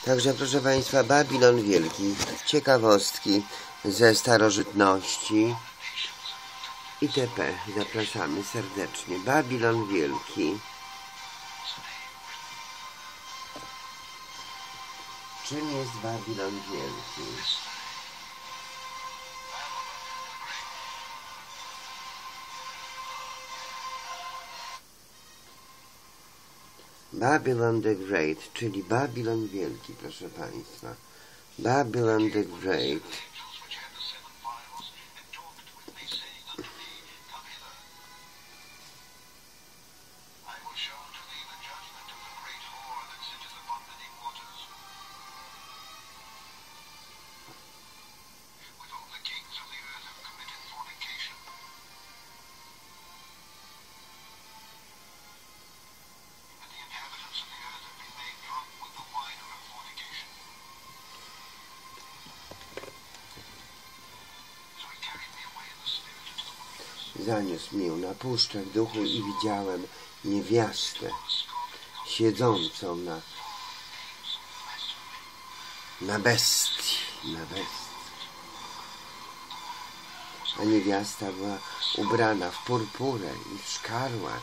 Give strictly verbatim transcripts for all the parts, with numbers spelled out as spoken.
Także proszę Państwa, Babilon Wielki, ciekawostki ze starożytności itp. Zapraszamy serdecznie. Babilon Wielki. Czym jest Babilon Wielki? Babylon the Great, czyli Babilon Wielki, proszę Państwa. Babylon the Great. Zaniósł mię na puszczę w duchu i widziałem niewiastę siedzącą na na bestii, na bestii. A niewiasta była ubrana w purpurę i w szkarłat,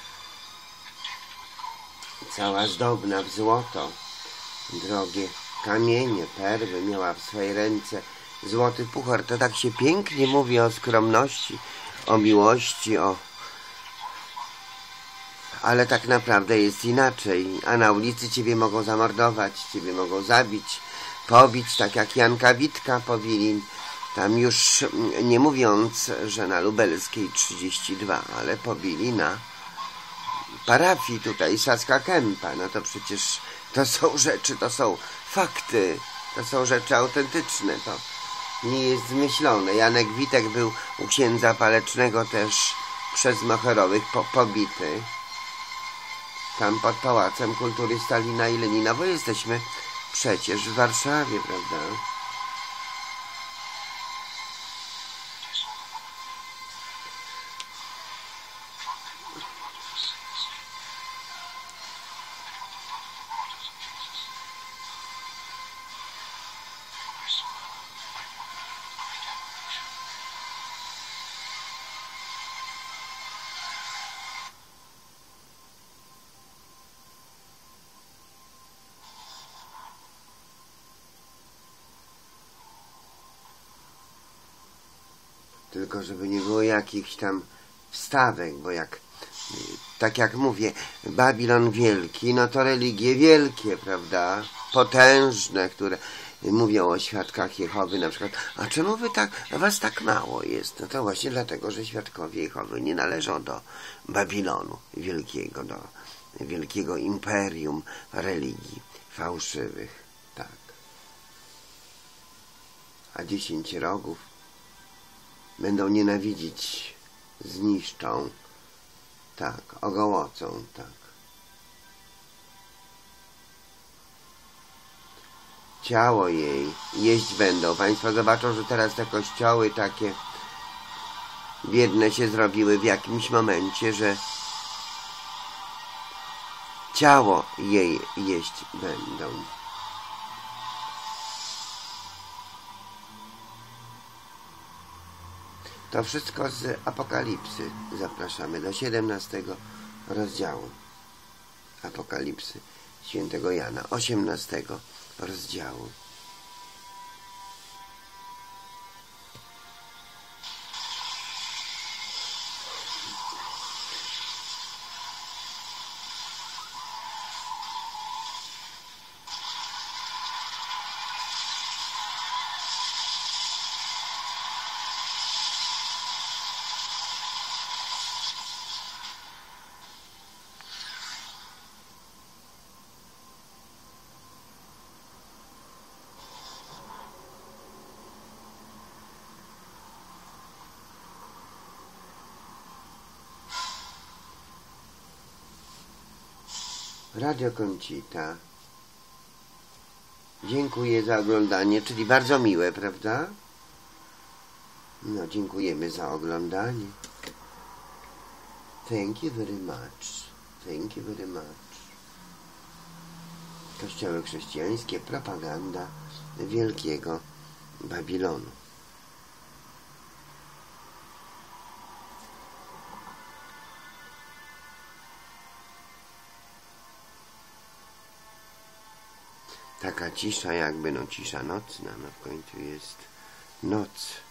cała zdobna w złoto, drogie kamienie, perły, miała w swojej ręce złoty puchar. To tak się pięknie mówi o skromności, o miłości, o... ale tak naprawdę jest inaczej, a na ulicy ciebie mogą zamordować, ciebie mogą zabić, pobić, tak jak Janka Witka pobili, tam już nie mówiąc, że na Lubelskiej trzydzieści dwa, ale pobili na parafii tutaj Saska Kępa. No to przecież to są rzeczy, to są fakty, to są rzeczy autentyczne, to nie jest zmyślone. Janek Witek był u księdza Palecznego też przez Moherowych po pobity. Tam pod Pałacem Kultury Stalina i Lenina, bo jesteśmy przecież w Warszawie, prawda? Tylko żeby nie było jakichś tam wstawek, bo jak, tak jak mówię, Babilon Wielki, no to religie wielkie, prawda, potężne, które mówią o świadkach Jehowy na przykład. A czemu wy tak, was tak mało jest? No to właśnie dlatego, że świadkowie Jehowy nie należą do Babilonu Wielkiego, do wielkiego imperium religii fałszywych, tak. A dziesięć rogów będą nienawidzić, zniszczą, tak, ogołocą, tak. Ciało jej jeść będą. Państwo zobaczą, że teraz te kościoły takie biedne się zrobiły w jakimś momencie, że ciało jej jeść będą. To wszystko z Apokalipsy. Zapraszamy do siedemnastego rozdziału Apokalipsy świętego Jana, osiemnastego rozdziału. Radio Koncita. Dziękuję za oglądanie, czyli bardzo miłe, prawda? No, dziękujemy za oglądanie. Thank you very much. Thank you very much. kościoły chrześcijańskie, propaganda wielkiego Babilonu. Taka cisza jakby, no cisza nocna, no w końcu jest noc.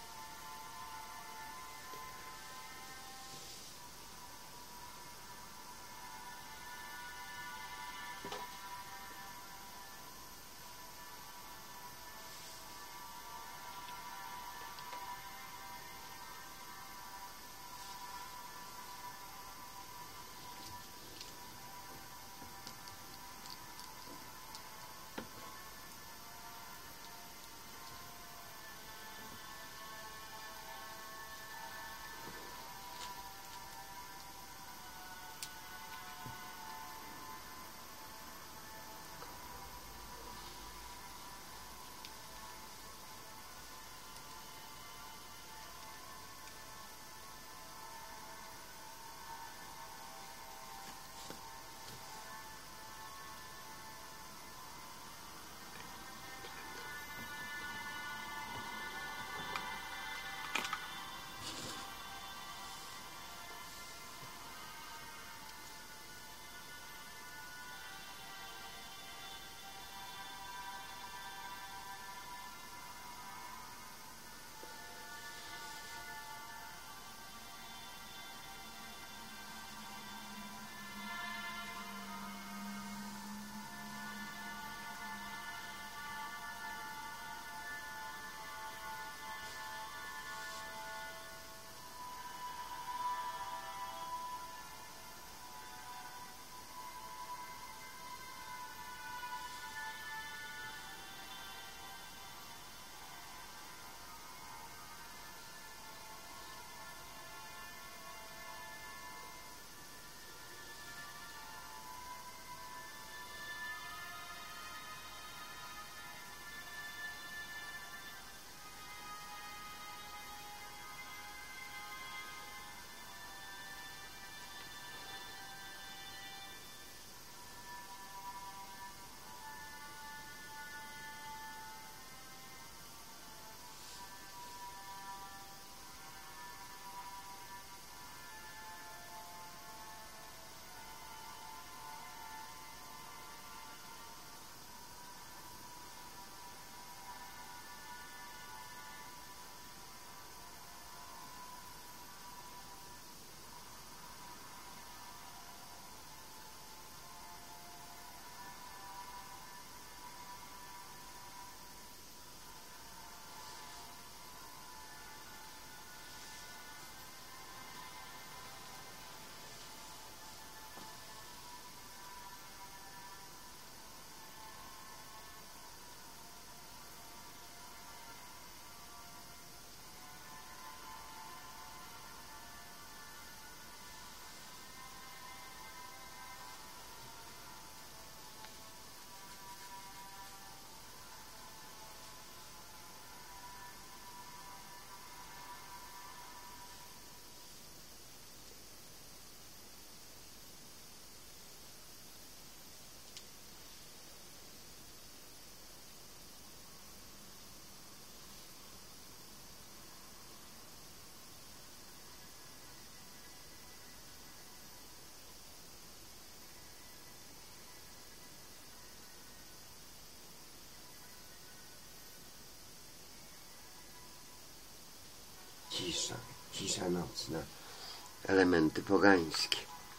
Cisza, cisza nocna, elementy pogańskie.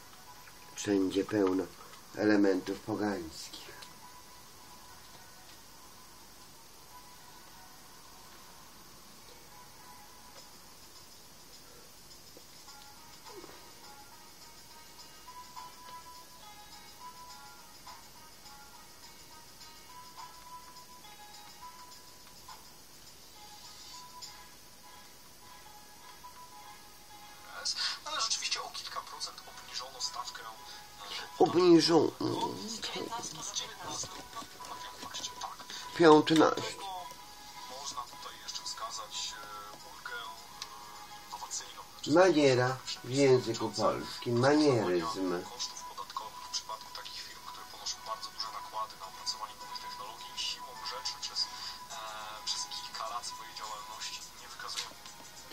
Wszędzie pełno elementów pogańskich. Ale rzeczywiście o kilka procent obniżono stawkę. Obniżą. piętnaście. Można tutaj jeszcze wskazać ulgę innowacyjną. Maniera w języku polskim. Manieryzm. Kosztów podatkowych w przypadku takich firm, które ponoszą bardzo duże nakłady na opracowanie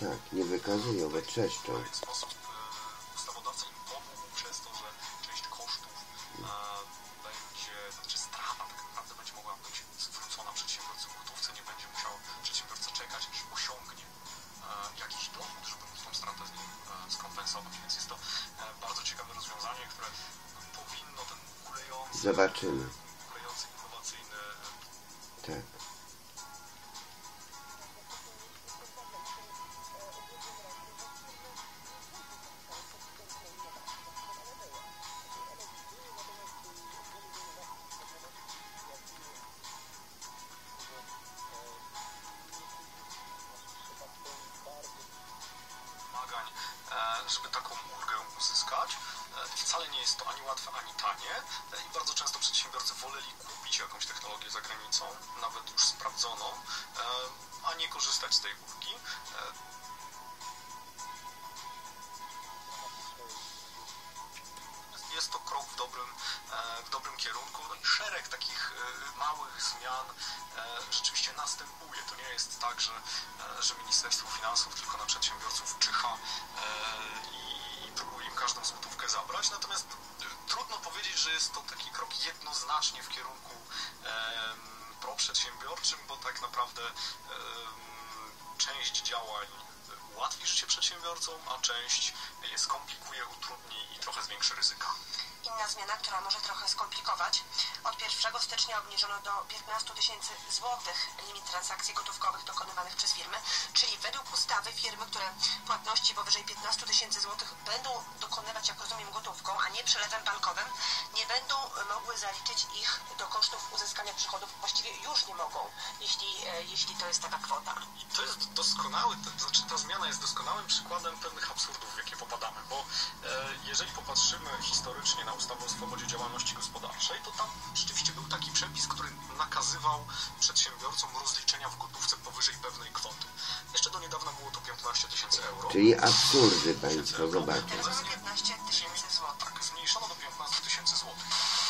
Tak, nie wykazują, bo trzeszczą. W pewien sposób e, ustawodawca im pomógł przez to, że część kosztów e, będzie, znaczy strata tak naprawdę będzie mogła być zwrócona przedsiębiorcy w gotówce, nie będzie musiał przedsiębiorca czekać, aż osiągnie e, jakiś dochód, żeby móc tą stratę z nim e, skompensować. Więc jest to e, bardzo ciekawe rozwiązanie, które powinno ten kulejący, Zobaczymy. kulejący innowacyjny e, Tak. wymagań, e, żeby taką ulgę uzyskać. E, Wcale nie jest to ani łatwe, ani tanie e, i bardzo często przedsiębiorcy woleli kupić jakąś technologię za granicą, nawet już sprawdzoną, e, a nie korzystać z tej ulgi. E, Jest to krok w dobrym, e, w dobrym kierunku. No i szereg takich e, małych zmian e, rzeczywiście następuje. To nie jest tak, że, e, że Ministerstwo Finansów tylko na przedsiębiorców czyha e, i, i próbuje im każdą złotówkę zabrać. Natomiast e, trudno powiedzieć, że jest to taki krok jednoznacznie w kierunku e, proprzedsiębiorczym, bo tak naprawdę e, część działań ułatwi życie przedsiębiorcom, a część je skomplikuje, utrudni i trochę zwiększy ryzyka. Inna zmiana, która może trochę skomplikować. Od pierwszego stycznia obniżono do piętnastu tysięcy złotych limit transakcji gotówkowych dokonywanych przez firmy, czyli według ustawy firmy, które płatności powyżej piętnastu tysięcy złotych będą dokonywać, jak rozumiem, gotówką, a nie przelewem bankowym, nie będą mogły zaliczyć ich do kosztów uzyskania przychodów. Właściwie już nie mogą, jeśli, jeśli to jest taka kwota. I to jest doskonały, to znaczy ta zmiana jest doskonałym przykładem pewnych absurdów, w jakie popadamy, bo e, jeżeli popatrzymy historycznie na ustawę o swobodzie działalności gospodarczej, to tam rzeczywiście był taki przepis, który nakazywał przedsiębiorcom rozliczenia w gotówce powyżej pewnej kwoty. Jeszcze do niedawna było to piętnaście tysięcy euro. Czyli absurdy państwo, zobaczcie. Teraz mamy piętnaście tysięcy złotych. Tak, zmniejszono do piętnastu tysięcy złotych.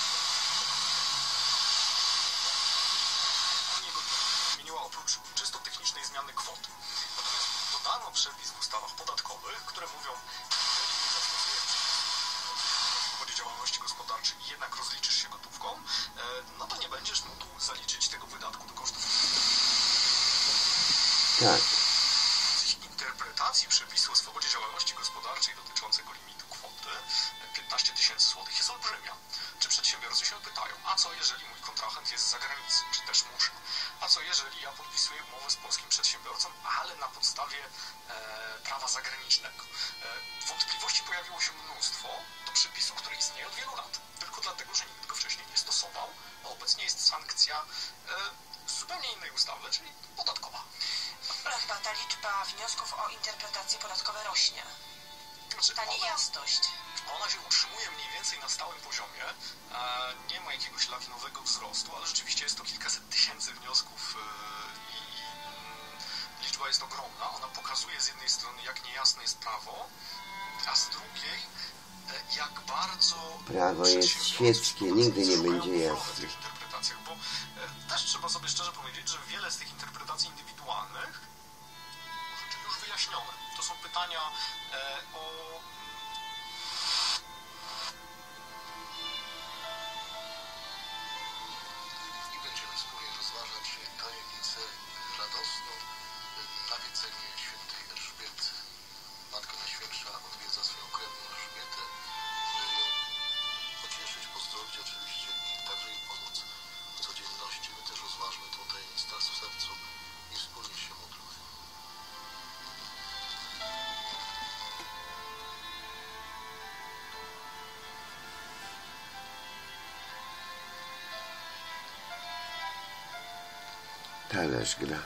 Zmieniła oprócz czysto technicznej zmiany kwoty. Natomiast dodano przepis w ustawach podatkowych, które mówią, jeżeli nie zastosujesz w swobodzie działalności gospodarczej i jednak rozliczysz się gotówką, no to nie będziesz mógł zaliczyć tego wydatku do kosztów. Tak. Z ich interpretacji przepisu o swobodzie działalności gospodarczej dotyczącego limitu kwoty piętnaście tysięcy złotych jest olbrzymia. Czy przedsiębiorcy się pytają, a co jeżeli mój kontrahent jest z zagranicy, czy też muszę? A co jeżeli ja podpisuję umowę z polskim przedsiębiorcą, ale na podstawie e, prawa zagranicznego? E, wątpliwości pojawiło się mnóstwo do przepisu, który istnieje od wielu lat. Tylko dlatego, że nikt go wcześniej nie stosował, a obecnie jest sankcja e, z zupełnie innej ustawy, czyli podatkowa. Chyba ta liczba wniosków o interpretacje podatkowe rośnie. Znaczy, Ta ona, niejasność. ona się utrzymuje mniej więcej na stałym poziomie. E, nie ma jakiegoś lawinowego wzrostu, ale rzeczywiście jest to kilkaset tysięcy wniosków e, i, i mm, liczba jest ogromna. Ona pokazuje z jednej strony, jak niejasne jest prawo, a z drugiej, e, jak bardzo Prawo jest świeckie, nigdy nie będzie jasne. w tych interpretacjach, bo e, też trzeba sobie szczerze powiedzieć, że wiele z tych interpretacji indywidualnych rzeczy już wyjaśnione. To są pytania e, o i będziemy wspólnie rozważać tajemnicę radosną, nawiedzenie świętej Elżbiety. Matka Najświętsza odwiedza swoją krewną Elżbietę, żeby ją pocieszyć, pozdrowić oczywiście i także jej pomóc w codzienności. My też rozważmy tą tajemnicę w sercu i wspólnie się modlimy. Talerz gra.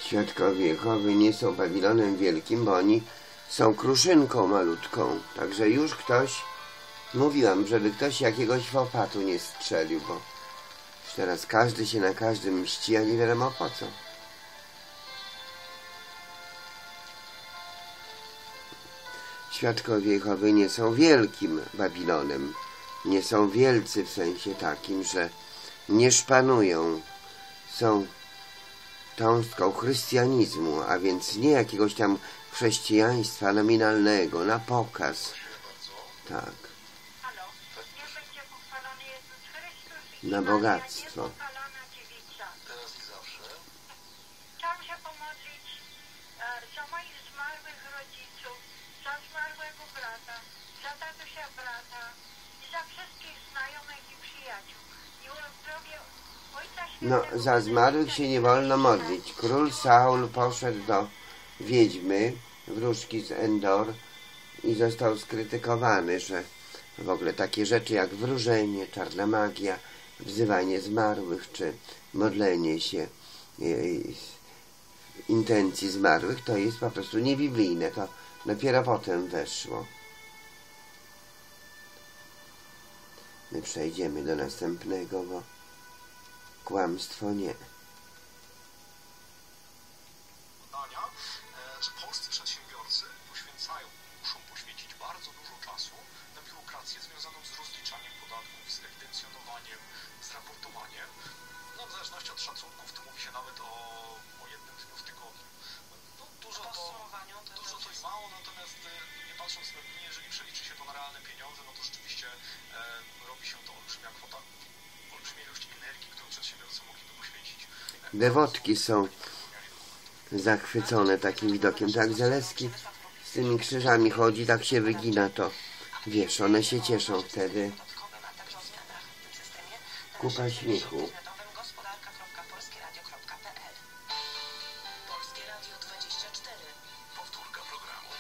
Świadkowie Jehowy nie są Babilonem wielkim, bo oni są kruszynką malutką. Także już ktoś, mówiłam, żeby ktoś jakiegoś fopatu nie strzelił, bo już teraz każdy się na każdym mści, a nie wiadomo po co. Świadkowie Jehowy nie są wielkim Babilonem. Nie są wielcy w sensie takim, że nie szpanują. Są cząstką chrystianizmu, a więc nie jakiegoś tam chrześcijaństwa nominalnego, na pokaz. Tak. Na bogactwo. Teraz i zawsze. Chciałam się pomodlić e, za moich zmarłych rodziców, za zmarłego brata, za tatusia brata i za wszystkich znajomych i przyjaciół. I o zdrowie Ojca No, Świętego. za zmarłych się nie wolno modlić. Król Saul poszedł do wiedźmy, wróżki z Endor i został skrytykowany, że w ogóle takie rzeczy jak wróżenie, czarna magia, wzywanie zmarłych czy modlenie się intencji zmarłych to jest po prostu niebiblijne. To dopiero potem weszło. My przejdziemy do następnego, bo kłamstwo nie. Badania, że polscy przedsiębiorcy poświęcają, muszą poświęcić bardzo dużo czasu na biurokrację związaną z rozliczaniem podatków, z ewidencjonowaniem, z raportowaniem. No, w zależności od szacunków to mówi się nawet o, o jednym dniu w tygodniu. No, dużo to, dużo to i mało, natomiast nie patrząc na dni, jeżeli przeliczy się to na realne pieniądze, no to rzeczywiście e, robi się to olbrzymia kwota, olbrzymia ilość energii, którą przedsiębiorcy mogliby poświęcić. Dewotki są zachwycone takim widokiem. Tak, Zaleski z tymi krzyżami chodzi, tak się wygina, to wiesz, one się cieszą wtedy. Kupa śmiechu. Polskie Radio dwadzieścia cztery. Powtórka programu.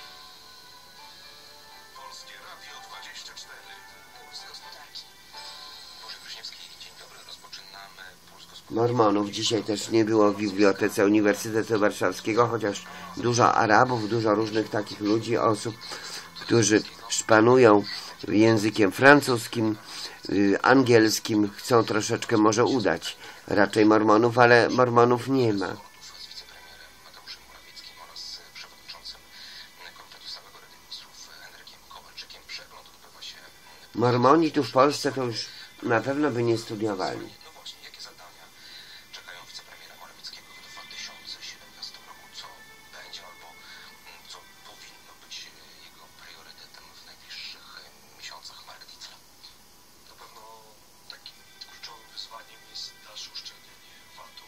Polskie Radio dwadzieścia cztery. Puls gospodarki. Boże Pryszniewski, dzień dobry. Rozpoczynamy Puls Gospodarki. Mormonów dzisiaj też nie było w Bibliotece Uniwersytetu Warszawskiego, chociaż dużo Arabów, dużo różnych takich ludzi, osób, którzy szpanują językiem francuskim, angielskim, chcą troszeczkę może udać raczej Mormonów, ale Mormonów nie ma. Z wicepremierem Mateuszem Morawieckim oraz przewodniczącym Komitetu Stałego Rady Ministrów Henrykiem Kowalczykiem. Przegląd odbywa się. Mormoni tu w Polsce to już na pewno by nie studiowali. No właśnie, jakie zadania czekają wicepremiera Morawieckiego w dwa tysiące siedemnastym roku? Co będzie albo co powinno być jego priorytetem w najbliższych miesiącach? Marek Dietl. Na pewno takim kluczowym wyzwaniem jest dalsze uszczelnienie vat-u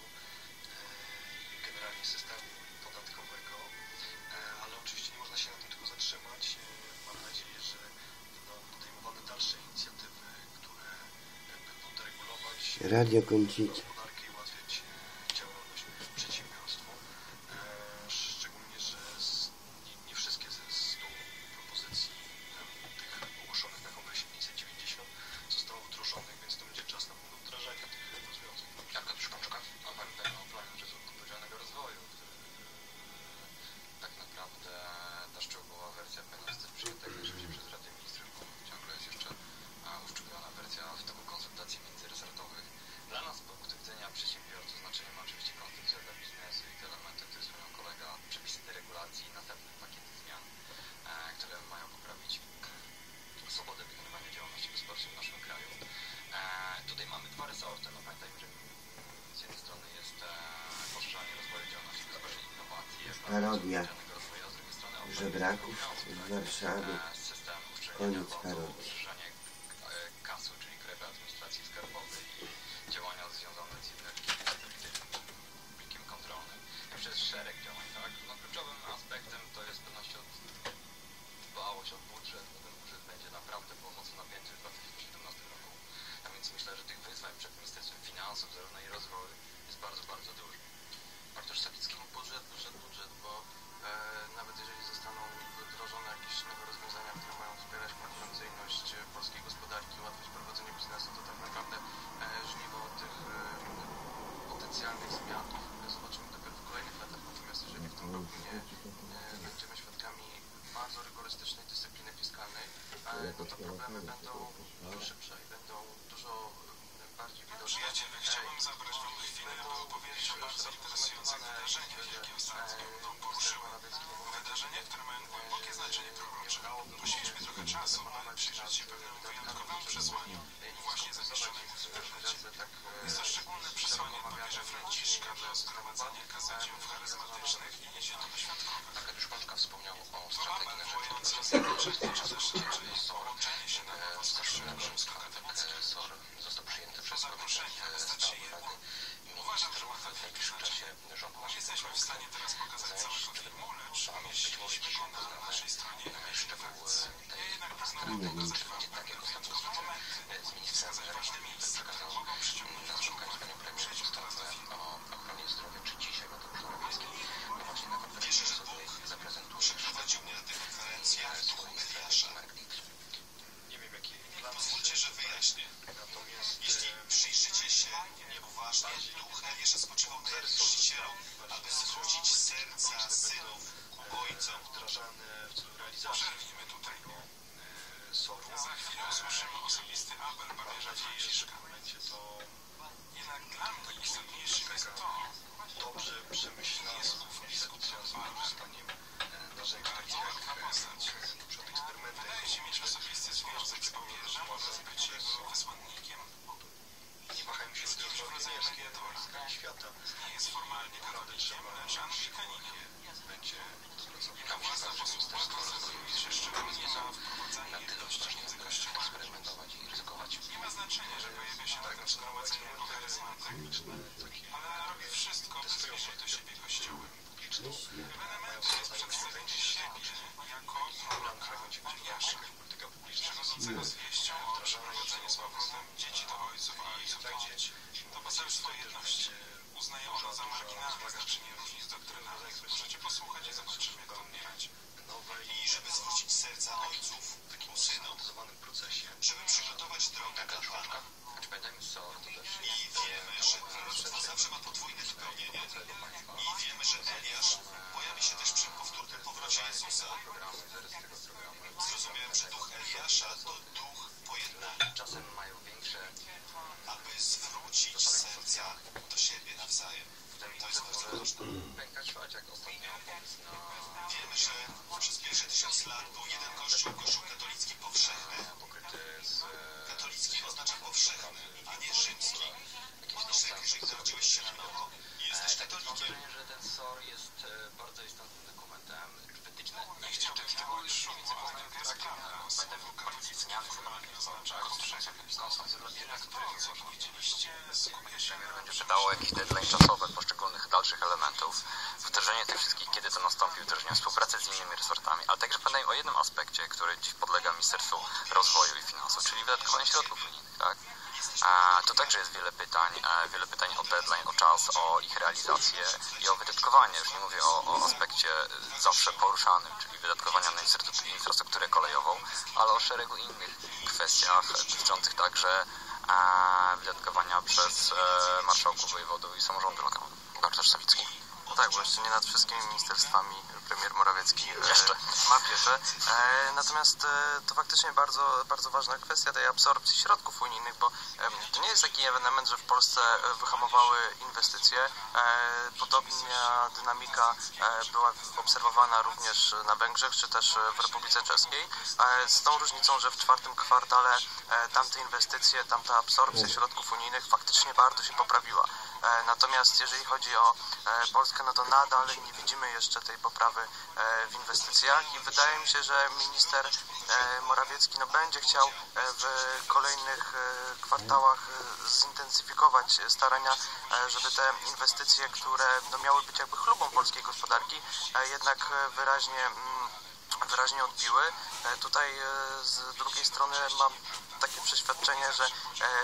i generalnie systemu podatkowego, ale oczywiście nie można się na tym tylko zatrzymać. Mam nadzieję, że będą podejmowane dalsze inicjatywy, które będą deregulować Radio kończyć. gospodarkę i ułatwiać działalność przedsiębiorstwu. Szczególnie, że z, nie, nie wszystkie ze stu propozycji tych ogłoszonych na kongresie pięćset dziewięćdziesiąt zostało wdrożonych, więc to będzie czas na pewno wdrażania tych rozwiązań. Jaka też Pączka? No pamiętajmy o planie Rzecznika Odpowiedzialnego Rozwoju, który tak naprawdę ta szczegółowa wersja powinna zostać przyjęta jak najszybciej przez Radę Ministrów, bo ciągle jest jeszcze uszczegółowiona wersja w toku konsultacji międzyresortowych. Dla nas z punktu widzenia przedsiębiorców znaczenie ma oczywiście konstytucja dla biznesu i te elementy, które wspomniał kolega, przepisy deregulacji i następne pakiety zmian, które mają poprawić swobodę wykonywania działalności gospodarczej w naszym kraju. Tutaj mamy dwa resorty. No pamiętajmy, że z jednej strony jest poszerzanie rozwoju działalności gospodarczej, innowacji, Parodia rozwoju, a z drugiej strony żebraków w Warszawie. system uszczelnienia Koniec VAT-u, parodii. poszerzanie kasu, czyli Krajowej Administracji Skarbowej i działania związane z jednolitym plikiem kontrolnym. I przez szereg działań, tak? No, kluczowym aspektem to jest z pewnością dbałość o budżet, bo ten budżet będzie naprawdę było mocno napięty w dwa tysiące siedemnastym roku. A więc myślę, że tych wyzwań przed Ministerstwem Finansów, zarówno i rozwoju jest bardzo, bardzo dużo. Bartosz Sawicki. Budżet, budżet, budżet, bo e, nawet jeżeli zostaną wdrożone jakieś nowe rozwiązania, które mają wspierać konkurencyjność polskiej gospodarki, ułatwiać prowadzenie biznesu, to tak naprawdę e, żniwo tych e, potencjalnych zmian zobaczymy dopiero w kolejnych latach. będziemy świadkami bardzo rygorystycznej dyscypliny fiskalnej, no to problemy będą dużo szybsze i będą dużo bardziej widoczne. Przyjaciele, chciałbym zabrać wam chwilę, aby opowiedzieć o bardzo interesujących wydarzeniach, jakie ostatnio mną poruszyły. Wydarzenia, które mają głębokie znaczenie prorocze. Poświęćmy trochę czasu, aby przyjrzeć się pewnemu wyjątkowemu przesłaniu, właśnie zamieszczonemu w internecie. Jest to szczególne przesłanie papieża Franciszka dla zgromadzenia kaznodziejów charyzmatycznych i zielone świadkowych. Arkadiusz Mączka wspomniał o To strategii na alarmujące rzecz zaznaczenie, że zaszczycenie jest połączenie się na nowo z Kościołem rzymskokatolickim. S O R został przyjęty To przez zaproszenie, aby stać się jednym. Uważam, że ma to wielkie znaczenie. Nie jesteśmy w stanie teraz pokazać całego filmu, lecz umieściliśmy go na naszej stronie Emilii Facts. Ja jednak pragnę pokazać wam wyjątkowe momenty, wskazać ważne miejsca, które mogą przyciągnąć waszą uwagę. Przejdźmy teraz do filmu. o ochronie zdrowia, czy dzisiaj Mateusz Morawiecki no właśnie na konferencji prasowej zaprezentuje Przyprowadził mnie na tę konferencję duch Eliasza. Nie wiem, jaki Pozwólcie, że wyjaśnię. Jeśli przyjrzycie się nieuważnie, duch Eliasza spoczywał na jednym chrzcicielu, aby zwrócić serca synów ku ojcom. wdrażane w celu realizacji. Przerwijmy tutaj. Za chwilę usłyszymy osobisty apel papieża Franciszka. Będzie to Jednak dla mnie istotniejszym jest to, dobrze przemyślane Jest biskup zdaniem narzędzi takich jak przed eksperymentem. Wydaje się mieć osobisty związek z papieżem oraz być jego wysłannikiem. Nie wahajmy się Jest kimś w rodzaju mediatora. świata. Nie jest formalnie katolikiem, lecz anglikaninem. Będzie Jego własna posługa koncentruje się szczególnie na wprowadzaniu jedności między kościołami. eksperymentować i ryzykować. Nie ma znaczenia, że pojawia się na tym zgromadzeniu jako charyzmatyk, ale robi wszystko, by zbliżyć do siebie kościoły. Ewenement jest przedstawienie siebie jako proroka Eliasza, przewodzącego z wieścią o przeprowadzeniu z powrotem dzieci do ojców i ojców do dzieci. To poselstwo jedności. Uznaje ono za marginalne znaczenie różnic doktrynalnych. Możecie posłuchać i zobaczymy, jak to odbierać. I żeby zwrócić serca ojców ku synom, procesie. żeby przygotować drogę dla Pana. Choć pamiętajmy, S O R to też I wiemy, że proroctwo zawsze ma podwójne wypełnienie. I wiemy, że Eliasz pojawi się też przy powtórnym powrocie Jezusa. Zrozumiałem, że duch Eliasza to duch pojednania, czasem mają większe aby zwrócić serca do siebie nawzajem. To jest bardzo ważne. pękać, choć jak ostatnio pomysł na Wiemy, że przez pierwsze tysiąc lat był jeden kościół, kościół katolicki powszechny. pokryty z Katolicki oznacza powszechny, a nie rzymski. Myślę, jeżeli narodziłeś się na nowo i jesteś Mam katolikiem, wrażenie, że ten S O R jest e, bardzo istotnym dokumentem. Wytyczne Nie chciałbym wywołać szumu, ale taka jest prawda. Słowo katolickie formalnie oznacza powszechny. Jednak to, co powiedzieliście, skupia się na... Będzie pytało o jakiś deadline czasowy poszczególnych dalszych elementów. Wdrożenie tych wszystkich, kiedy to nastąpi, wdrożenie współpracy z innymi resortami, ale także pamiętaj o jednym aspekcie, który dziś podlega Ministerstwu Rozwoju i Finansów, czyli wydatkowanie środków unijnych, tak? A tu także jest wiele pytań, e, wiele pytań o deadline, o czas, o ich realizację i o wydatkowanie. Już nie mówię o, o aspekcie zawsze poruszanym, czyli wydatkowania na infrastrukturę kolejową, ale o szeregu innych kwestiach dotyczących także e, wydatkowania przez e, marszałków, wojewodów i samorządu lokalnego. Doktor Sawicki. No tak, bo jeszcze nie nad wszystkimi ministerstwami premier Morawiecki e, Jeszcze. ma pieczę. E, natomiast e, to faktycznie bardzo, bardzo ważna kwestia tej absorpcji środków unijnych, bo e, to nie jest taki ewenement, że w Polsce wyhamowały inwestycje. E, podobna dynamika e, była obserwowana również na Węgrzech, czy też w Republice Czeskiej. E, z tą różnicą, że w czwartym kwartale e, tamte inwestycje, tamta absorpcja środków unijnych faktycznie bardzo się poprawiła. E, natomiast jeżeli chodzi o e, Polskę, no to nadal nie widzimy jeszcze tej poprawy e, w inwestycjach i wydaje mi się, że minister e, Morawiecki no, będzie chciał e, w kolejnych e, kwartałach e, zintensyfikować starania, e, żeby te inwestycje, które no, miały być jakby chlubą polskiej gospodarki, e, jednak e, wyraźnie mm, wyraźnie odbiły. E, tutaj e, z drugiej strony mam takie przeświadczenie, że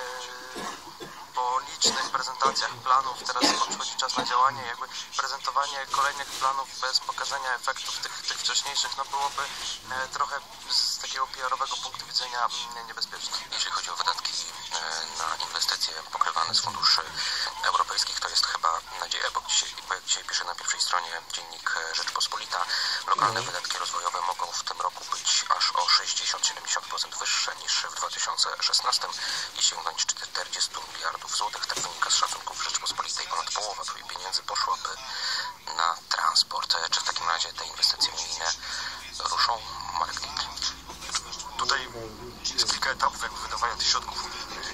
e, po licznych prezentacjach planów teraz przychodzi czas na działanie, jakby prezentowanie kolejnych planów bez pokazania efektów tych, tych wcześniejszych no byłoby e, trochę z takiego P R-owego punktu widzenia m, niebezpieczne. Jeśli chodzi o wydatki e, na inwestycje pokrywane z funduszy europejskich, to jest chyba nadzieja, bo, dzisiaj, bo jak dzisiaj piszę na pierwszej stronie pisze dziennik Rzeczpospolita. Lokalne wydatki rozwojowe mogą w tym roku być aż o sześćdziesiąt do siedemdziesięciu procent wyższe niż w dwa tysiące szesnastym i sięgnąć czterdzieści miliardów złotych. Tak wynika z szacunków Rzeczpospolitej. Ponad połowa tej pieniędzy poszłaby na transport. Czy w takim razie te inwestycje unijne ruszą? Marek Dietl. Tutaj jest kilka etapów jakby wydawania tych środków unijnych.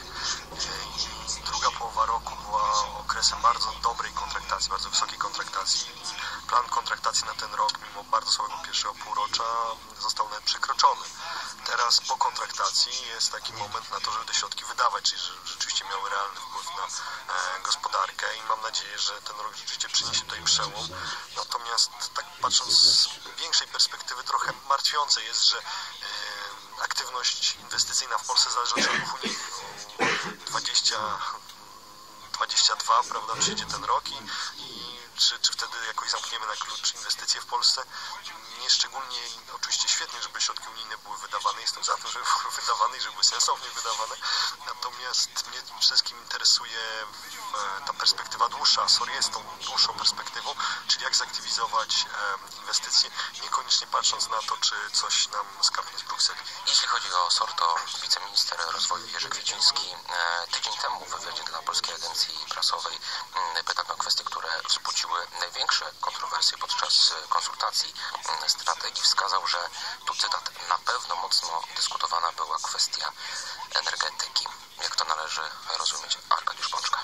Druga połowa roku była okresem bardzo dobrej kontraktacji, bardzo wysokiej kontraktacji. Plan kontraktacji na ten rok, mimo bardzo słabego pierwszego półrocza, został nawet przekroczony. Teraz po kontraktacji jest taki moment na to, żeby te środki wydawać, czyli że rzeczywiście miały realny wpływ na e, gospodarkę i mam nadzieję, że ten rok rzeczywiście przyniesie tutaj przełom. Natomiast tak patrząc z większej perspektywy, trochę martwiące jest, że e, aktywność inwestycyjna w Polsce zależy od środków unijnych. dwadzieścia, dwadzieścia dwa, prawda, przyjdzie ten rok i, i czy, czy wtedy jakoś zamkniemy na klucz inwestycje w Polsce? Nie szczególnie, oczywiście świetnie, żeby środki unijne były wydawane. Jestem za tym, żeby były wydawane i żeby były sensownie wydawane. Natomiast mnie przede wszystkim interesuje ta perspektywa dłuższa. SOR jest tą dłuższą perspektywą, czyli jak zaktywizować inwestycje, niekoniecznie patrząc na to, czy coś nam skapnie z Brukseli. Jeśli chodzi o SOR, to wiceminister rozwoju Jerzy Kwieciński tydzień temu w wywiadzie dla Polskiej Agencji Prasowej pytał o kwestie, które wzbudziły największe kontrowersje podczas konsultacji strategii. Wskazał, że, tu cytat, na pewno mocno dyskutowana była kwestia energetyki. Jak to należy rozumieć? Arkadiusz Pączka.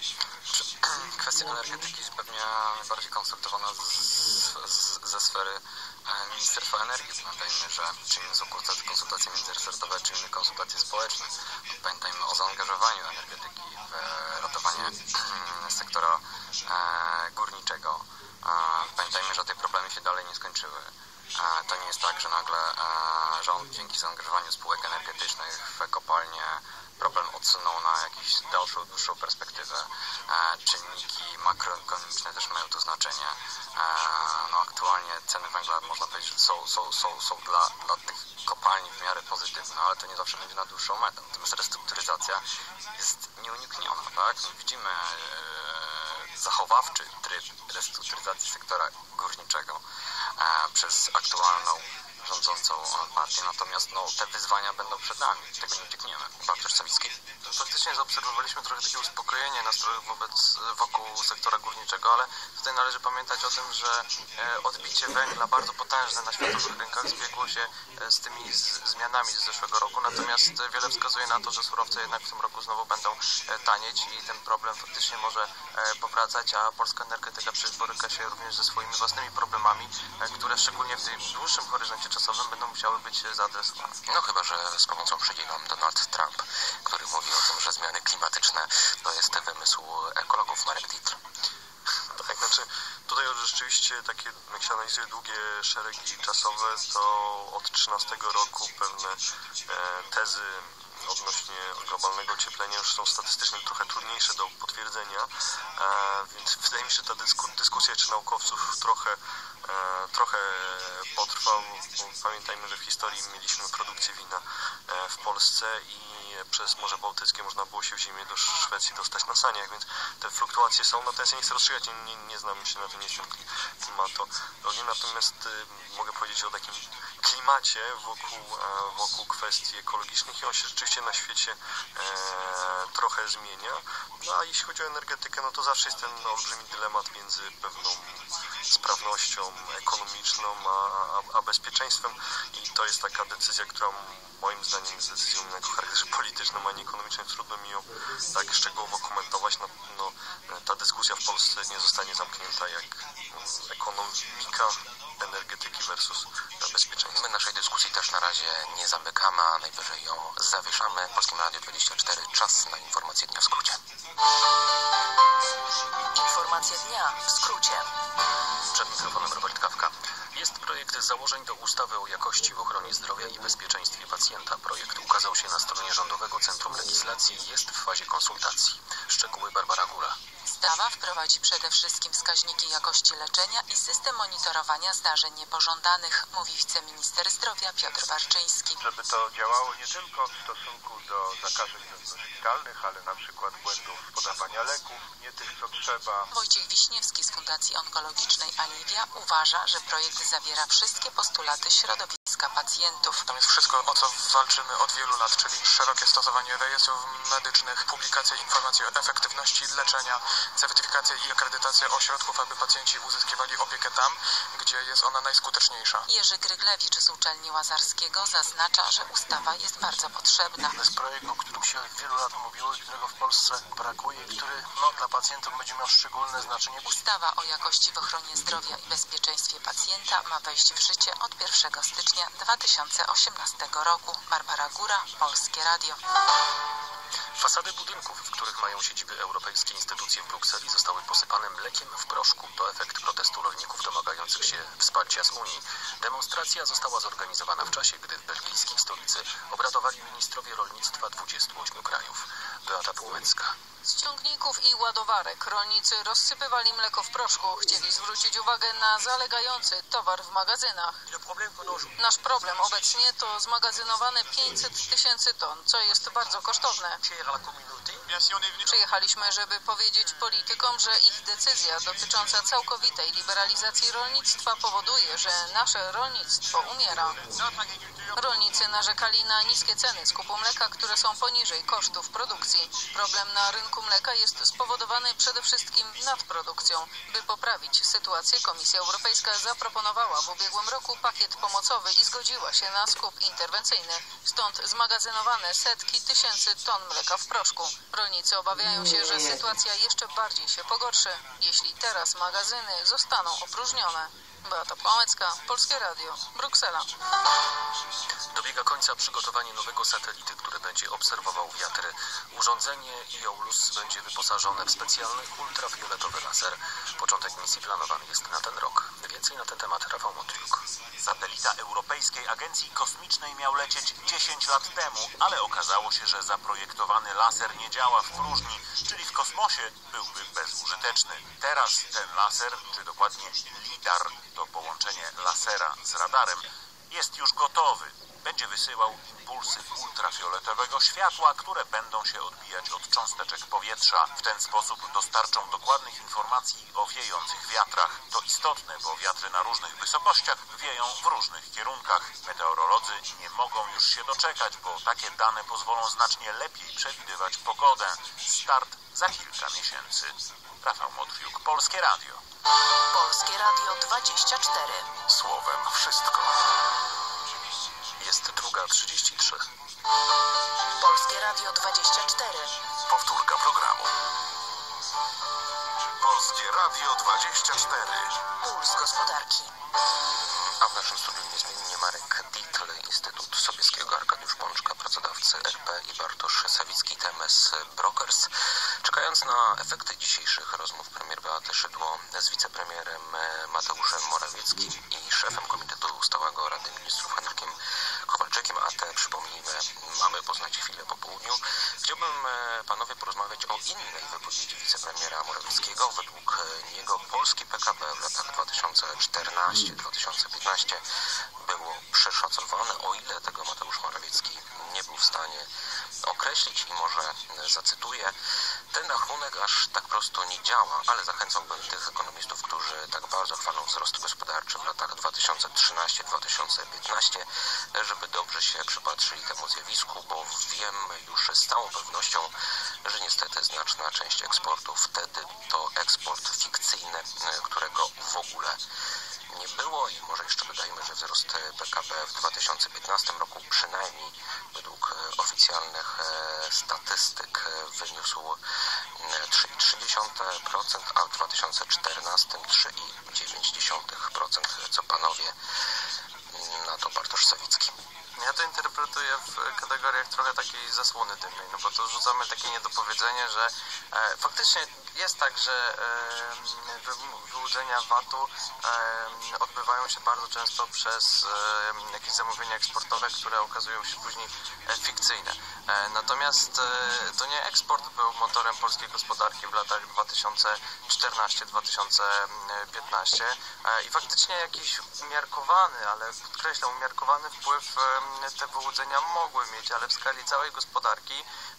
Kwestia energetyki jest pewnie najbardziej konsultowana z, z, ze sfery Ministerstwa Energii. Pamiętajmy, że czynimy są konsultacje międzyresortowe, czynimy konsultacje społeczne. Pamiętajmy o zaangażowaniu energetyki w ratowanie sektora górniczego. Pamiętajmy, że te problemy się dalej nie skończyły. To nie jest tak, że nagle rząd dzięki zaangażowaniu spółek energetycznych w kopalnie problem odsunął na jakąś dalszą, dłuższą perspektywę. Czynniki makroekonomiczne też mają tu znaczenie. No, aktualnie ceny węgla, można powiedzieć, że są, są, są, są dla, dla tych kopalni w miarę pozytywne, ale to nie zawsze będzie na dłuższą metę. Natomiast restrukturyzacja jest nieunikniona, tak? Widzimy e, zachowawczy tryb restrukturyzacji sektora górniczego e, przez aktualną rządzącą partię, natomiast no, te wyzwania będą przed nami, tego nie uciekniemy. Bartosz Sawicki. Faktycznie zaobserwowaliśmy trochę takie uspokojenie nastrojów wobec, wokół sektora górniczego, ale tutaj należy pamiętać o tym, że e, odbicie węgla bardzo potężne na światowych rynkach zbiegło się e, z tymi z, zmianami z zeszłego roku, natomiast e, wiele wskazuje na to, że surowce jednak w tym roku znowu będą e, tanieć i ten problem faktycznie może e, powracać, a polska energetyka przecież boryka się również ze swoimi własnymi problemami, e, które szczególnie w tym dłuższym horyzoncie czasowym będą musiały być zaadresowane. No chyba, że z pomocą przyjdzie nam Donald Trump, który mówi o tym, że zmiany klimatyczne to jest wymysł ekologów. Marek Dietl. Tak, znaczy tutaj rzeczywiście takie, jak się analizuje długie szeregi czasowe, to od trzynastego roku pewne e, tezy odnośnie globalnego ocieplenia już są statystycznie trochę trudniejsze do potwierdzenia, e, więc wydaje mi się, że ta dysku, dyskusja czy naukowców trochę, e, trochę potrwa, bo pamiętajmy, że w historii mieliśmy produkcję wina e, w Polsce i przez Morze Bałtyckie można było się w zimie do Szwecji dostać na saniach, więc te fluktuacje są, natomiast ja nie chcę rozstrzygać, nie, nie, nie znam się na tym, nie jestem klimatologiem, natomiast y, mogę powiedzieć o takim klimacie wokół, e, wokół kwestii ekologicznych i on się rzeczywiście na świecie e, trochę zmienia. No a jeśli chodzi o energetykę, no to zawsze jest ten olbrzymi dylemat między pewną sprawnością ekonomiczną a, a, a bezpieczeństwem i to jest taka decyzja, która moim zdaniem jest decyzją o charakterze politycznym, a nie ekonomicznym. Trudno mi ją tak szczegółowo komentować. No, no, ta dyskusja w Polsce nie zostanie zamknięta jak ekonomika energetyki versus bezpieczeństwo. My naszej dyskusji też na razie nie zamykamy, a najwyżej ją zawieszamy. Polskim Radio dwadzieścia cztery, czas na informacje dnia w skrócie. Informacje dnia w skrócie. Przed mikrofonem Robert Kawka. Jest projekt założeń do ustawy o jakości w ochronie zdrowia i bezpieczeństwie pacjenta. Projekt ukazał się na stronie Rządowego Centrum Legislacji i jest w fazie konsultacji. Szczegóły Barbara Góra. Ustawa wprowadzi przede wszystkim wskaźniki jakości leczenia i system monitorowania zdarzeń niepożądanych, mówi wiceminister zdrowia Piotr Barczyński. Żeby to działało nie tylko w stosunku do zakażeń wewnętrznych, niedopuszczalnych, ale na przykład błędów podawania leków, nie tych, co trzeba. Wojciech Wiśniewski z Fundacji Onkologicznej Aliwia uważa, że projekt zawiera wszystkie postulaty środowiska pacjentów. Tam jest wszystko, o co walczymy od wielu lat, czyli szerokie stosowanie rejestrów medycznych, publikacja informacji o efektywności leczenia, certyfikacja i akredytacja ośrodków, aby pacjenci uzyskiwali opiekę tam, gdzie jest ona najskuteczniejsza. Jerzy Gryglewicz z Uczelni Łazarskiego zaznacza, że ustawa jest bardzo potrzebna. To jest projekt, o którym się od wielu lat mówiło i którego w Polsce brakuje, który no, dla pacjentów będzie miał szczególne znaczenie. Ustawa o jakości w ochronie zdrowia i bezpieczeństwie pacjenta ma wejść w życie od pierwszego stycznia dwa tysiące osiemnastego roku. Barbara Góra, Polskie Radio. Fasady budynków, w których mają siedziby europejskie instytucje w Brukseli, zostały posypane mlekiem w proszku. To efekt protestu rolników domagających się wsparcia z Unii. Demonstracja została zorganizowana w czasie, gdy w belgijskiej stolicy obradowali ministrowie rolnictwa dwudziestu ośmiu krajów. Beata Półmecka. Z ciągników i ładowarek rolnicy rozsypywali mleko w proszku. Chcieli zwrócić uwagę na zalegający towar w magazynach. Nasz problem obecnie to zmagazynowane pięćset tysięcy ton, co jest bardzo kosztowne. Przyjechaliśmy, żeby powiedzieć politykom, że ich decyzja dotycząca całkowitej liberalizacji rolnictwa powoduje, że nasze rolnictwo umiera. Rolnicy narzekali na niskie ceny skupu mleka, które są poniżej kosztów produkcji. Problem na rynku mleka jest spowodowany przede wszystkim nadprodukcją. By poprawić sytuację, Komisja Europejska zaproponowała w ubiegłym roku pakiet pomocowy i zgodziła się na skup interwencyjny. Stąd zmagazynowane setki tysięcy ton mleka w proszku. Rolnicy obawiają się, że sytuacja jeszcze bardziej się pogorszy, jeśli teraz magazyny zostaną opróżnione. Beata Półmecka, Polskie Radio, Bruksela. Dobiega końca przygotowanie nowego satelity, który będzie obserwował wiatry. Urządzenie EOLUS będzie wyposażone w specjalny ultrafioletowy laser. Początek misji planowany jest na ten rok. Więcej na ten temat Rafał Motriuk. Satelita Europejskiej Agencji Kosmicznej miał lecieć dziesięć lat temu, ale okazało się, że zaprojektowany laser nie działa w próżni, czyli w kosmosie byłby bezużyteczny. Teraz ten laser, czy dokładnie lidar, to połączenie lasera z radarem, jest już gotowy. Będzie wysyłał impulsy ultrafioletowego światła, które będą się odbijać od cząsteczek powietrza. W ten sposób dostarczą dokładnych informacji o wiejących wiatrach. To istotne, bo wiatry na różnych wysokościach wieją w różnych kierunkach. Meteorolodzy nie mogą już się doczekać, bo takie dane pozwolą znacznie lepiej przewidywać pogodę. Start za kilka miesięcy. Rafał Motriuk, Polskie Radio. Polskie Radio dwadzieścia cztery. Słowem wszystko. Jest druga trzydzieści trzy. Polskie Radio dwadzieścia cztery. Powtórka programu. Polskie Radio dwadzieścia cztery. Puls gospodarki. A w naszym studiu niezmiennie Marek Dietl, Instytut Sobieskiego, Arkadiusz Pączka, pracodawcy R P i Bartosz Sawicki, T M S Brokers. Czekając na efekty dzisiejszych rozmów premier Beaty Szydło z wicepremierem Mateuszem Morawieckim i szefem Komitetu Stałego Rady Ministrów Henrykiem Kowalczykiem, a te, przypomnijmy, mamy poznać chwilę po południu, chciałbym panowie porozmawiać o innej wypowiedzi wicepremiera Morawieckiego. Według niego polski P K B w latach dwa tysiące czternasty do dwa tysiące piętnastego było przeszacowane, o ile tego Mateusz Morawiecki nie był w stanie określić i może zacytuję: ten rachunek aż tak prosto nie działa, ale zachęcałbym tych ekonomistów, którzy tak bardzo chwalą wzrost gospodarczy w latach dwa tysiące trzynasty do dwa tysiące piętnastego, żeby dobrze się przypatrzyli temu zjawisku, bo wiem już z całą pewnością, że niestety znaczna część eksportu wtedy to eksport fikcyjny, którego w ogóle nie było. I może jeszcze dodajmy, że wzrost P K B w dwa tysiące piętnastym roku przynajmniej według oficjalnych statystyk wyniósł trzy przecinek trzy procent, a w dwa tysiące czternastym trzy przecinek dziewięć procent, co panowie na to Bartosz Sawicki. Ja to interpretuję w kategoriach trochę takiej zasłony dymnej, no bo to rzucamy takie niedopowiedzenie, że e, faktycznie jest tak, że e, wy, wyłudzenia V A T-u e, odbywają się bardzo często przez e, jakieś zamówienia eksportowe, które okazują się później e, fikcyjne. E, natomiast e, to nie eksport był motorem polskiej gospodarki w latach dwa tysiące czternasty do dwa tysiące piętnastego e, i faktycznie jakiś umiarkowany, ale podkreślam, umiarkowany wpływ e, te wyłudzenia mogły mieć, ale w skali całej gospodarki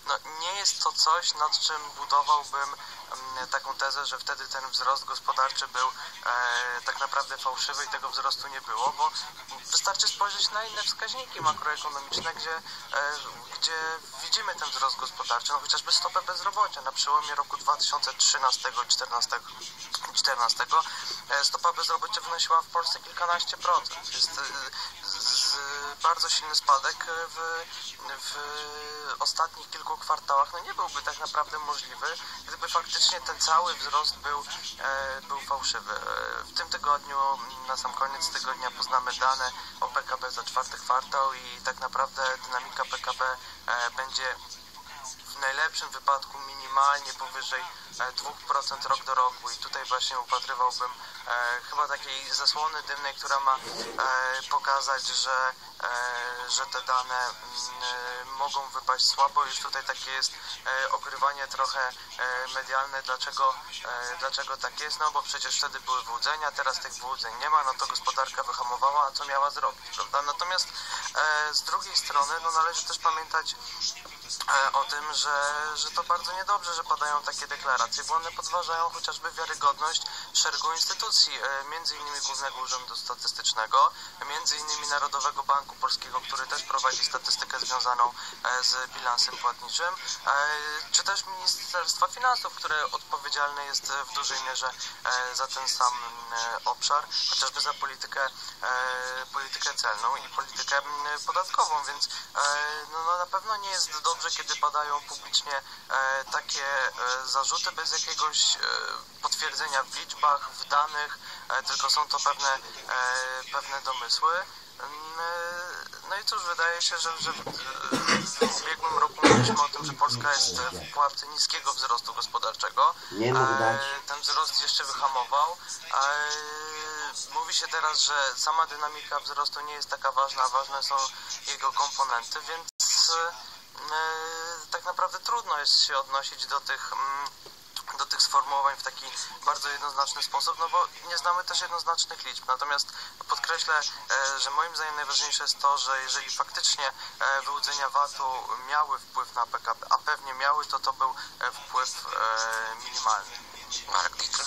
no, nie jest to coś, nad czym budowałbym taką tezę, że wtedy ten wzrost gospodarczy był e, tak naprawdę fałszywy i tego wzrostu nie było, bo wystarczy spojrzeć na inne wskaźniki makroekonomiczne, gdzie, e, gdzie widzimy ten wzrost gospodarczy, no chociażby stopę bezrobocia. Na przełomie roku dwa tysiące trzynastego i dwa tysiące czternastego e, stopa bezrobocia wynosiła w Polsce kilkanaście procent. Jest e, z, z, bardzo silny spadek w, w ostatnich kilku kwartałach. No nie byłby tak naprawdę możliwy, gdyby faktycznie ten cały wzrost był, e, był fałszywy. E, w tym tygodniu, na sam koniec tygodnia, poznamy dane o P K B za czwarty kwartał i tak naprawdę dynamika P K B e, będzie w najlepszym wypadku minimalnie powyżej dwa procent rok do roku i tutaj właśnie upatrywałbym e, chyba takiej zasłony dymnej, która ma e, pokazać, że, e, że te dane m, e, mogą wypaść słabo. Już tutaj takie jest e, ogrywanie trochę e, medialne. Dlaczego, e, dlaczego tak jest? No bo przecież wtedy były wyłudzenia, teraz tych wyłudzeń nie ma, no to gospodarka wyhamowała, a co miała zrobić, prawda? Natomiast e, z drugiej strony no należy też pamiętać o tym, że, że to bardzo niedobrze, że padają takie deklaracje, bo one podważają chociażby wiarygodność szeregu instytucji, między innymi Głównego Urzędu Statystycznego, między innymi Narodowego Banku Polskiego, który też prowadzi statystykę związaną z bilansem płatniczym, czy też Ministerstwa Finansów, które odpowiedzialne jest w dużej mierze za ten sam obszar, chociażby za politykę, politykę celną i politykę podatkową, więc no, no na pewno nie jest dobrze, kiedy padają publicznie e, takie e, zarzuty bez jakiegoś e, potwierdzenia w liczbach, w danych, e, tylko są to pewne, e, pewne domysły. E, no i cóż, wydaje się, że, że w, w ubiegłym roku mówiliśmy o tym, że Polska jest w pułapce niskiego wzrostu gospodarczego. E, ten wzrost jeszcze wyhamował. E, mówi się teraz, że sama dynamika wzrostu nie jest taka ważna, ważne są jego komponenty, więc tak naprawdę trudno jest się odnosić do tych, do tych sformułowań w taki bardzo jednoznaczny sposób, no bo nie znamy też jednoznacznych liczb. Natomiast podkreślę, że moim zdaniem najważniejsze jest to, że jeżeli faktycznie wyłudzenia V A T-u miały wpływ na P K B, a pewnie miały, to to był wpływ minimalny. Marek Dittel?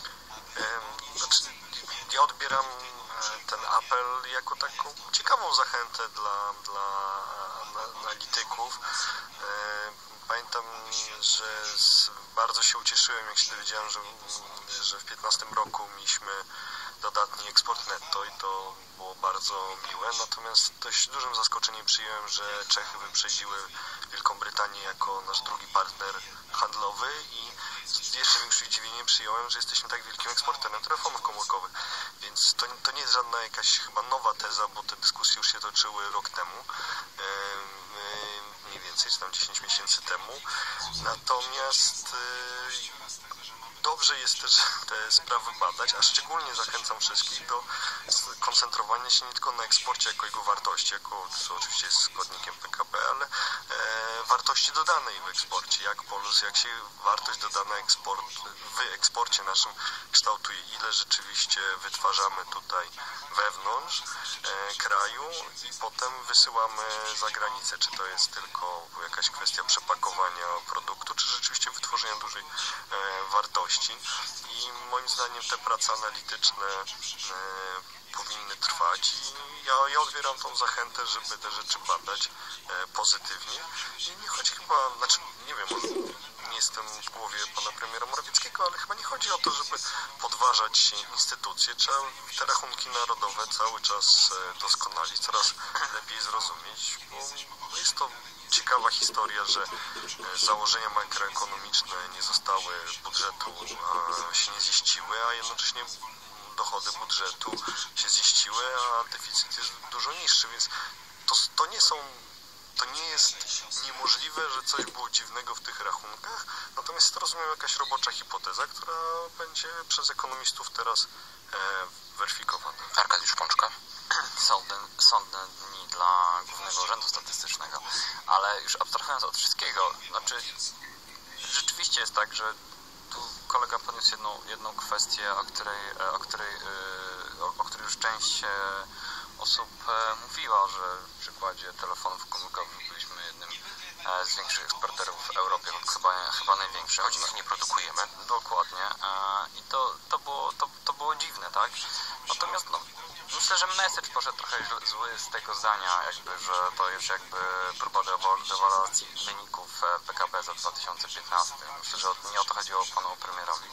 Znaczy, ja odbieram ten apel jako taką ciekawą zachętę dla, dla analityków. Pamiętam, że bardzo się ucieszyłem, jak się dowiedziałem, że, że w piętnastym roku mieliśmy dodatni eksport netto i to było bardzo miłe. Natomiast dość dużym zaskoczeniem przyjąłem, że Czechy wyprzedziły Wielką Brytanię jako nasz drugi partner handlowy i z jeszcze większym zdziwieniem przyjąłem, że jesteśmy tak wielkim eksporterem telefonów komórkowych. Więc to, to nie jest żadna jakaś chyba nowa teza, bo te dyskusje już się toczyły rok temu. Mniej więcej, czy tam dziesięć miesięcy temu. Natomiast dobrze jest też te sprawy badać, a szczególnie zachęcam wszystkich do koncentrowania się nie tylko na eksporcie jako jego wartości, jako, co oczywiście jest składnikiem P K B, ale e, wartości dodanej w eksporcie, jak Polus, jak się wartość dodana eksport, w eksporcie naszym kształtuje, ile rzeczywiście wytwarzamy tutaj wewnątrz e, kraju i potem wysyłamy za granicę, czy to jest tylko jakaś kwestia przepakowania produktu, czy rzeczywiście wytworzenia dużej e, wartości. I moim zdaniem te prace analityczne e, powinny trwać i ja, ja odbieram tą zachętę, żeby te rzeczy badać e, pozytywnie. I nie chodzi chyba, znaczy nie wiem, nie jestem w głowie pana premiera Morawieckiego, ale chyba nie chodzi o to, żeby podważać instytucje. Trzeba te rachunki narodowe cały czas e, doskonalić, coraz lepiej zrozumieć, bo jest to ciekawa historia, że założenia makroekonomiczne nie zostały budżetu, a się nie ziściły, a jednocześnie dochody budżetu się ziściły, a deficyt jest dużo niższy, więc to, to nie są, to nie jest niemożliwe, że coś było dziwnego w tych rachunkach, natomiast rozumiem jakaś robocza hipoteza, która będzie przez ekonomistów teraz e, weryfikowana. Arkadiusz Pączka. Sądne, sądne dni dla Głównego Urzędu Statystycznego, ale już abstrahując od wszystkiego, znaczy rzeczywiście jest tak, że tu kolega podniósł jedną, jedną kwestię, o której, o, której, o, o której już część osób mówiła, że w przykładzie telefonów komórkowych byliśmy jednym z większych eksporterów w Europie, chyba, chyba największy. Choć ich nie produkujemy. Dokładnie. I to, to, było, to, to było dziwne, tak? Natomiast no, myślę, że message poszedł trochę zły z tego zdania, jakby, że to jest jakby próba dewaluacji wyników P K B za dwa tysiące piętnasty. Myślę, że nie o to chodziło panu premierowi.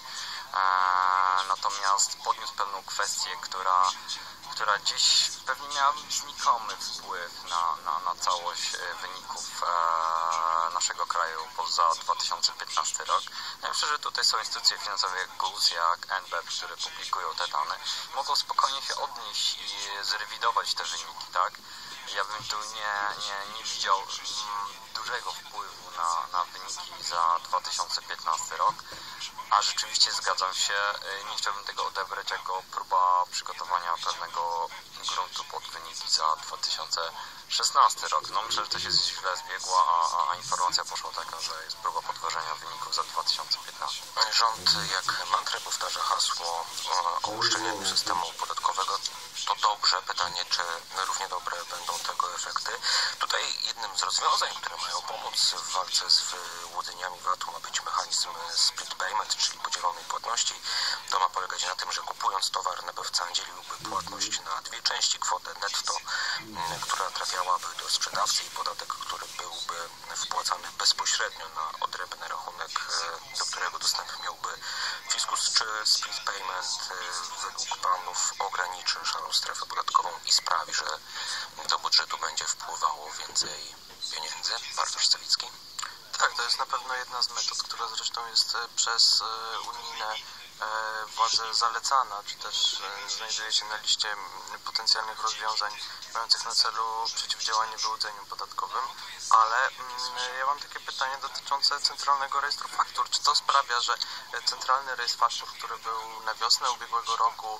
Natomiast podniósł pewną kwestię, która, która gdzieś pewnie miała znikomy wpływ na, na, na całość wyników e, naszego kraju za dwa tysiące piętnasty rok. Ja myślę, że tutaj są instytucje finansowe jak G U S, jak N B P, które publikują te dane, mogą spokojnie się odnieść i zrewidować te wyniki, tak? Ja bym tu nie, nie, nie widział mm, dużego wpływu na, na wyniki za dwa tysiące piętnasty rok, a rzeczywiście zgadzam się, nie chciałbym tego odebrać jako próba przygotowania pewnego gruntu pod wyniki za dwa tysiące szesnasty rok. No myślę, że to się źle zbiegło, a, a informacja poszła taka, że jest próba podważenia wyników za dwa tysiące piętnasty. Rząd jak mantrę powtarza hasło o uszczelnieniu systemu podatkowego. To dobrze. Pytanie, czy równie dobre będą tego efekty. Tutaj jednym z rozwiązań, które mają pomóc w walce z wyłudzeniami V A T-u ma być mechanizm split payment, czyli podzielonej płatności. To ma polegać na tym, że kupując towar nabywca dzieliłby płatność na dwie części, kwotę netto, która trafiałaby do sprzedawcy i podatek, który byłby wpłacany bezpośrednio na odrębny rachunek, do którego dostęp miałby fiskus. Czy split payment według panów ograniczy szarą strefę podatkową i sprawi, że do budżetu będzie wpływało więcej pieniędzy? Bartosz Sawicki. Tak, to jest na pewno jedna z metod, która zresztą jest przez unijne władze zalecana, czy też znajduje się na liście potencjalnych rozwiązań mających na celu przeciwdziałanie wyłudzeniom podatkowym, ale ja mam takie pytanie dotyczące Centralnego Rejestru Faktur. Czy to sprawia, że Centralny Rejestr Faktur, który był na wiosnę ubiegłego roku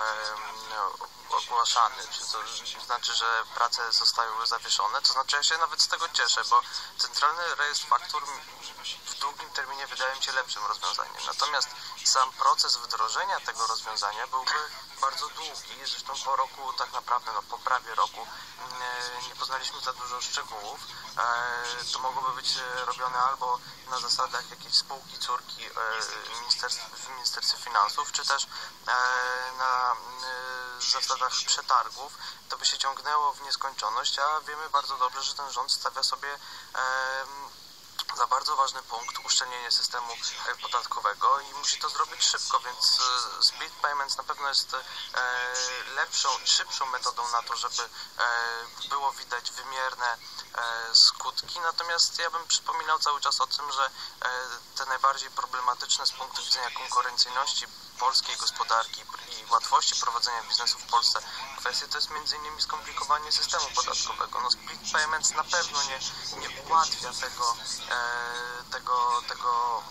ogłaszany, czy to znaczy, że prace zostały zawieszone? To znaczy, ja się nawet z tego cieszę, bo Centralny Rejestr Faktur w długim terminie wydaje mi się lepszym rozwiązaniem. Natomiast sam proces wdrożenia tego rozwiązania byłby bardzo długi. Zresztą po roku, tak naprawdę, no po prawie roku nie, nie poznaliśmy za dużo szczegółów. To mogłoby być robione albo na zasadach jakiejś spółki córki w Ministerstwie Finansów, czy też na zasadach przetargów. To by się ciągnęło w nieskończoność, a wiemy bardzo dobrze, że ten rząd stawia sobie za bardzo ważny punkt uszczelnienie systemu podatkowego i musi to zrobić szybko, więc split payments na pewno jest lepszą, szybszą metodą na to, żeby było widać wymierne skutki. Natomiast ja bym przypominał cały czas o tym, że te najbardziej problematyczne z punktu widzenia konkurencyjności polskiej gospodarki i łatwości prowadzenia biznesu w Polsce kwestie to jest między innymi skomplikowanie systemu podatkowego. No split payments na pewno nie, nie ułatwia tego, e, tego, tego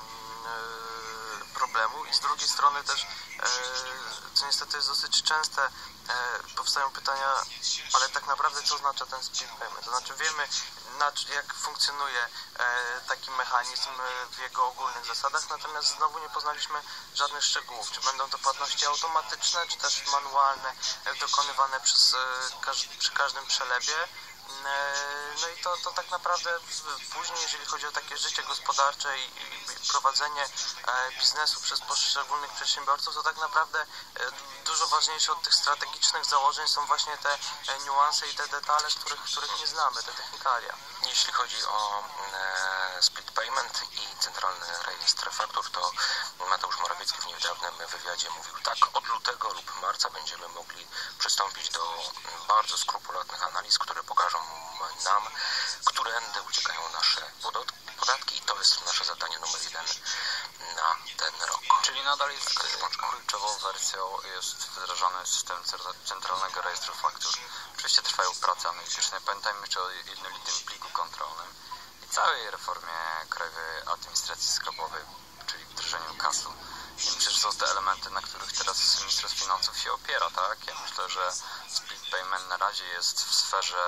e, problemu i z drugiej strony też, e, co niestety jest dosyć częste, e, powstają pytania, ale tak naprawdę co oznacza ten split payment? To znaczy wiemy, jak funkcjonuje taki mechanizm w jego ogólnych zasadach, natomiast znowu nie poznaliśmy żadnych szczegółów. Czy będą to płatności automatyczne, czy też manualne, dokonywane przez, przy każdym przelewie. No i to, to tak naprawdę później, jeżeli chodzi o takie życie gospodarcze i prowadzenie biznesu przez poszczególnych przedsiębiorców, to tak naprawdę dużo ważniejsze od tych strategicznych założeń są właśnie te niuanse i te detale, których, których nie znamy, te technikalia. Jeśli chodzi o e, split payment i Centralny Rejestr Faktur, to Mateusz Morawiecki w niedawnym wywiadzie mówił tak, od lutego lub marca będziemy mogli przystąpić do bardzo skrupulatnych analiz, które pokażą nam, którędy uciekają nasze podatki i to jest nasze zadanie numer jeden na ten rok. Czyli nadal jest kluczową wersją jest wdrażany system Centralnego Rejestru Faktur. Oczywiście trwają prace analityczne. Pamiętajmy jeszcze o jednolitym pliku kontrolnym i całej reformie Krajowej Administracji Skarbowej, czyli wdrożeniu K A S-u. I myślę, że są te elementy, na których teraz Ministerstwo Finansów się opiera, tak? Ja myślę, że split payment na razie jest w sferze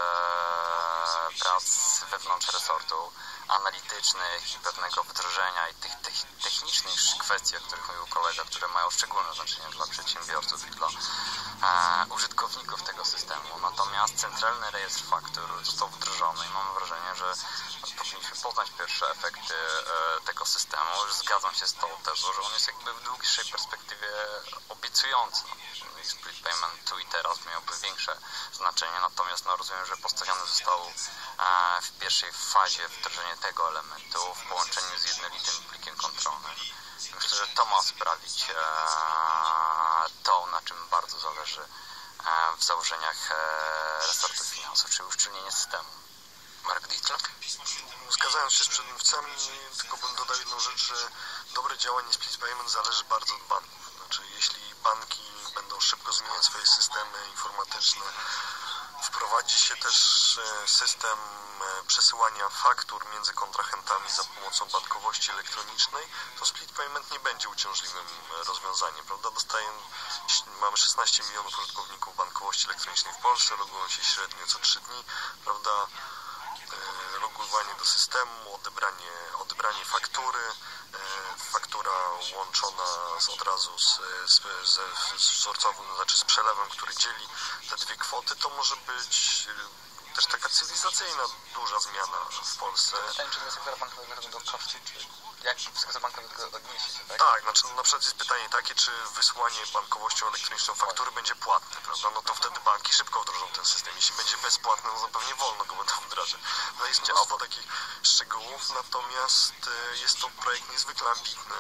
prac wewnątrz resortu analitycznych i pewnego wdrożenia i tych technicznych kwestii, o których mówił kolega, które mają szczególne znaczenie dla przedsiębiorców i dla e, użytkowników tego systemu. Natomiast Centralny Rejestr Faktur został wdrożony i mam wrażenie, że powinniśmy poznać pierwsze efekty tego systemu. Już zgadzam się z tą tezą, że on jest jakby w dłuższej perspektywie obiecujący. Split payment tu i teraz miałby większe znaczenie, natomiast no, rozumiem, że postawiony został w pierwszej fazie wdrożenie tego elementu w połączeniu z jednolitym plikiem kontrolnym. Myślę, że to ma sprawić to, na czym bardzo zależy w założeniach resortu finansów, czyli uszczelnienie systemu. Marek Dietl? Zgadzając się z przedmówcami, tylko bym dodał jedną rzecz, że dobre działanie split payment zależy bardzo od banków. Znaczy, jeśli banki będą szybko zmieniać swoje systemy informatyczne, wprowadzi się też system przesyłania faktur między kontrahentami za pomocą bankowości elektronicznej, to split payment nie będzie uciążliwym rozwiązaniem, prawda? Dostaję, mamy szesnaście milionów użytkowników bankowości elektronicznej w Polsce, logują się średnio co trzy dni, prawda? Logowanie do systemu, odebranie, odebranie faktury, faktura łączona z, od razu z, z, z, z wzorcowym, znaczy z przelewem, który dzieli te dwie kwoty, to może być też taka cywilizacyjna duża zmiana w Polsce. Pytanie, czy dla sektora bankowego będą koszty, czy jak sektor bankowy do tego odniesie się, tak? Tak, znaczy no, na przykład jest pytanie takie, czy wysłanie bankowością elektroniczną faktury będzie płatne, prawda? No to wtedy banki szybko wdrożą ten system. Jeśli będzie bezpłatny, no to pewnie wolno go będą wdrażać. No jest mnóstwo takich szczegółów, natomiast jest to projekt niezwykle ambitny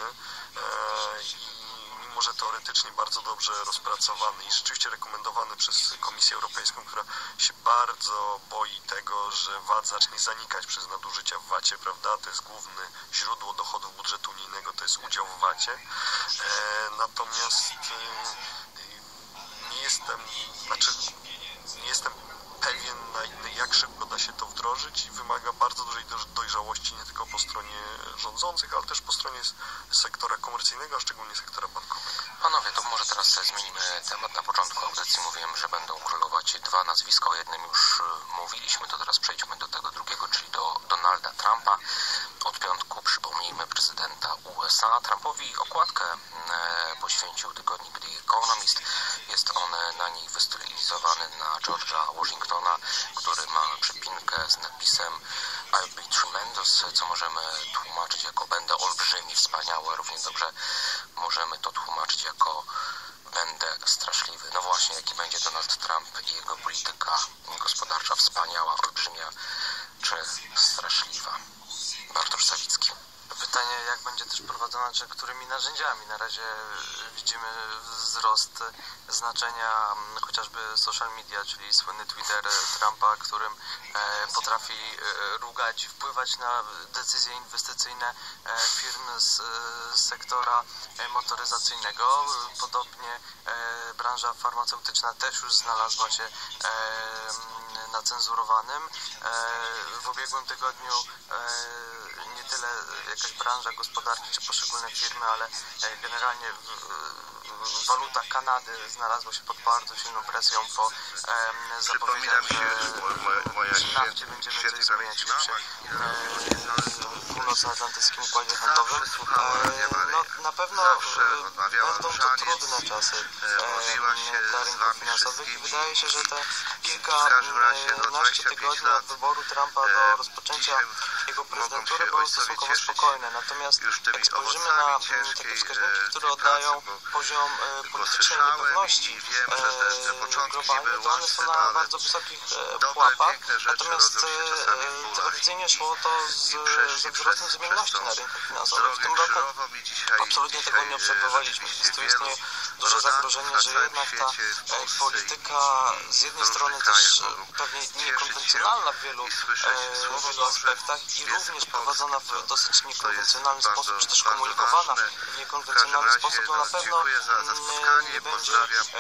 i mimo że teoretycznie bardzo dobrze rozpracowany i rzeczywiście rekomendowany przez Komisję Europejską, która się bardzo boi tego, że V A T zacznie zanikać przez nadużycia w V A T-ie, prawda? To jest główne źródło dochodów budżetu unijnego, to jest udział w V A T-ie. E, natomiast e, nie jestem, znaczy nie jestem pewien, jak szybko da się to wdrożyć i wymaga bardzo dużej dojrzałości nie tylko po stronie rządzących, ale też po stronie sektora komercyjnego, a szczególnie sektora bankowego. Panowie, to może teraz zmienimy temat. Na początku audycji mówiłem, że będą królować dwa nazwiska. O jednym już mówiliśmy, to teraz przejdźmy do tego drugiego, czyli do Donalda Trumpa. Od piątku, przypomnijmy, prezydenta U S A. Trumpowi okładkę poświęcił tygodnik The Economist. Jest on na niej wystylizowany na George'a Washingtona, który ma przypinkę z napisem I'll be tremendous, co możemy tłumaczyć jako będę olbrzymi, wspaniały. Równie dobrze możemy to tłumaczyć jako będę straszliwy. No właśnie, jaki będzie Donald Trump i jego polityka gospodarcza, wspaniała, olbrzymia czy straszliwa? Bartosz Sawicki. Pytanie, jak będzie też prowadzona, czy którymi narzędziami. Na razie widzimy wzrost znaczenia chociażby social media, czyli słynny Twitter Trumpa, którym potrafi rugać, wpływać na decyzje inwestycyjne firm z sektora motoryzacyjnego. Podobnie branża farmaceutyczna też już znalazła się na cenzurowanym. W ubiegłym tygodniu nie tyle jakaś branża gospodarcza czy poszczególne firmy, ale generalnie waluta Kanady znalazła się pod bardzo silną presją po zapowiedziach, że przy nafcie będziemy coś zmieniać przy północnoatlantyckim układzie handlowym. No, na pewno będą to trudne czasy dla rynków finansowych i wydaje się, że te kilkanaście tygodni od wyboru Trumpa do rozpoczęcia jego prezydentury były stosunkowo spokojne. Natomiast jak spojrzymy na takie wskaźniki, które oddają poziom politycznej niepewności globalnej, to one są na bardzo wysokich pułapach. Natomiast tradycyjnie szło to z, ze wzrostem zmienności na rynku finansowym. W tym roku absolutnie tego nie obserwowaliśmy. Tu istnieje duże zagrożenie, że jednak ta polityka z jednej strony też pewnie niekonwencjonalna w wielu, w wielu aspektach i również prowadzona w dosyć niekonwencjonalny sposób, czy też komunikowana w niekonwencjonalny sposób, no na pewno nie będzie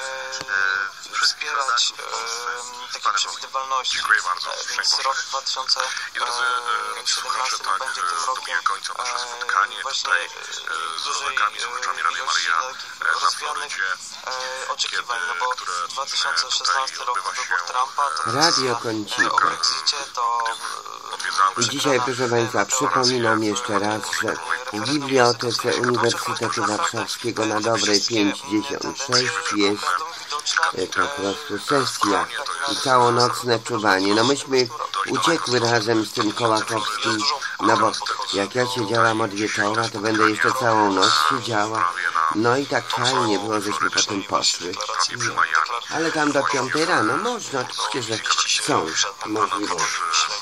e, wspierać e, takiej przewidywalności. E, więc rok dwa tysiące siedemnasty no, będzie tym rokiem e, właśnie dużej ilości rozwianych e, oczekiwań, no bo dwa tysiące szesnasty rok to wybór Trumpa, to Radio Końcówka. o Brexicie, to I dzisiaj, proszę Państwa, przypominam jeszcze raz, że w Bibliotece Uniwersytetu Warszawskiego na Dobrej pięćdziesiąt sześć jest po prostu sesja i całonocne czuwanie. No myśmy uciekły razem z tym Kołakowskim, no bo jak ja siedziałam od wieczora, to będę jeszcze całą noc siedziała. No i tak fajnie było, żeśmy potem poszły. No. Ale tam do piątej rano można, oczywiście, że są możliwości.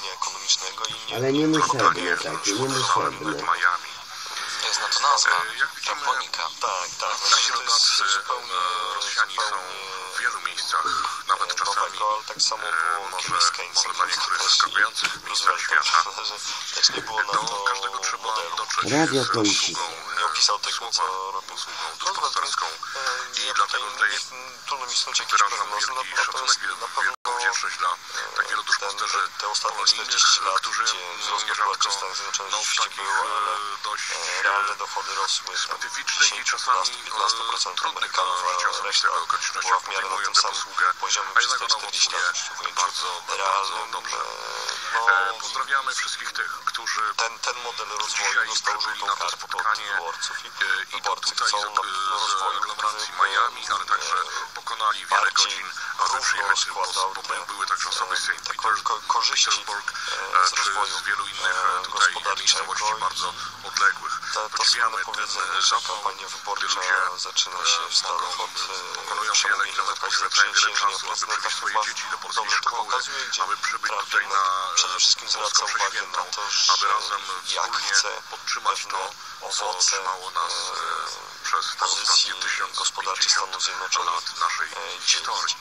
Ale niemuszelne takie, niemuszelne. Jest na to nazwa, japonika. Tak, tak. Myślę, że to jest zupełnie, zupełnie w wielu miejscach, nawet czasami ale tak samo było może, może dla niektórych zaskakujących miejscach świata, też nie było na to każdego trzeba dotrzeć Radio z kończy. nie opisał tego, co robił. usługą duszpasterską i dlatego tutaj trudno mi snuć jakiś wyrażam prognoz, wielki natomiast szacunek, na pewno wielką wdzięczność dla tak wielu duszpasterzy te ostatnie polonijnych, czterdzieści lat, którzy gdzie wzrost gospodarczy w Stanach Zjednoczonych no, w rzeczywiście takich był, ale dość realne dochody rosły specyficznych i czasami piętnaście procent trudnych do Amerykanów, życia a reszta osobistego okolicznościach była w miarę na podejmują tym tę samym posługę, poziomie a przez jednak te ona czterdzieści owocuje lat w ujęciu bardzo, bardzo realnym. dobrze. No, E, pozdrawiamy wszystkich tych, którzy ten, ten model rozwoju dzisiaj dostał przybyli żółtą na to kartkę od spotkanie wyborców i e, i to wyborcy tutaj chcą z, na z rozwoju, aglomeracji który Miami, ale także pokonali wiele bardziej godzin, aby równo przyjechać, bo, składał bo te, były także osoby z te Saint ko- ko- korzyści Petersburg, e, z czy rozwoju z wielu innych e, tutaj gospodarczego miejscowości i bardzo odległych. To, to Podziwiamy słynne ten powiedzenie, że zapał, kampania gdy wyborcza ludzie zaczyna się w Stanach mogą, od pokonują e, wiele przemówienia kilometrów, na poświęcają wiele przedsięwzięcia czasu, aby prezydenta. przywieźć swoje Chyba dzieci do polskiej dobrze to szkoły, pokazuje, gdzie aby przybyć prawda, tutaj na przede wszystkim zwraca Polską uwagę na to, że aby razem jak wspólnie chce podtrzymać to, co owoce trzymało nas e, przez te ostatnie tysiąc gospodarcze Stanów Zjednoczonych lat naszej historii.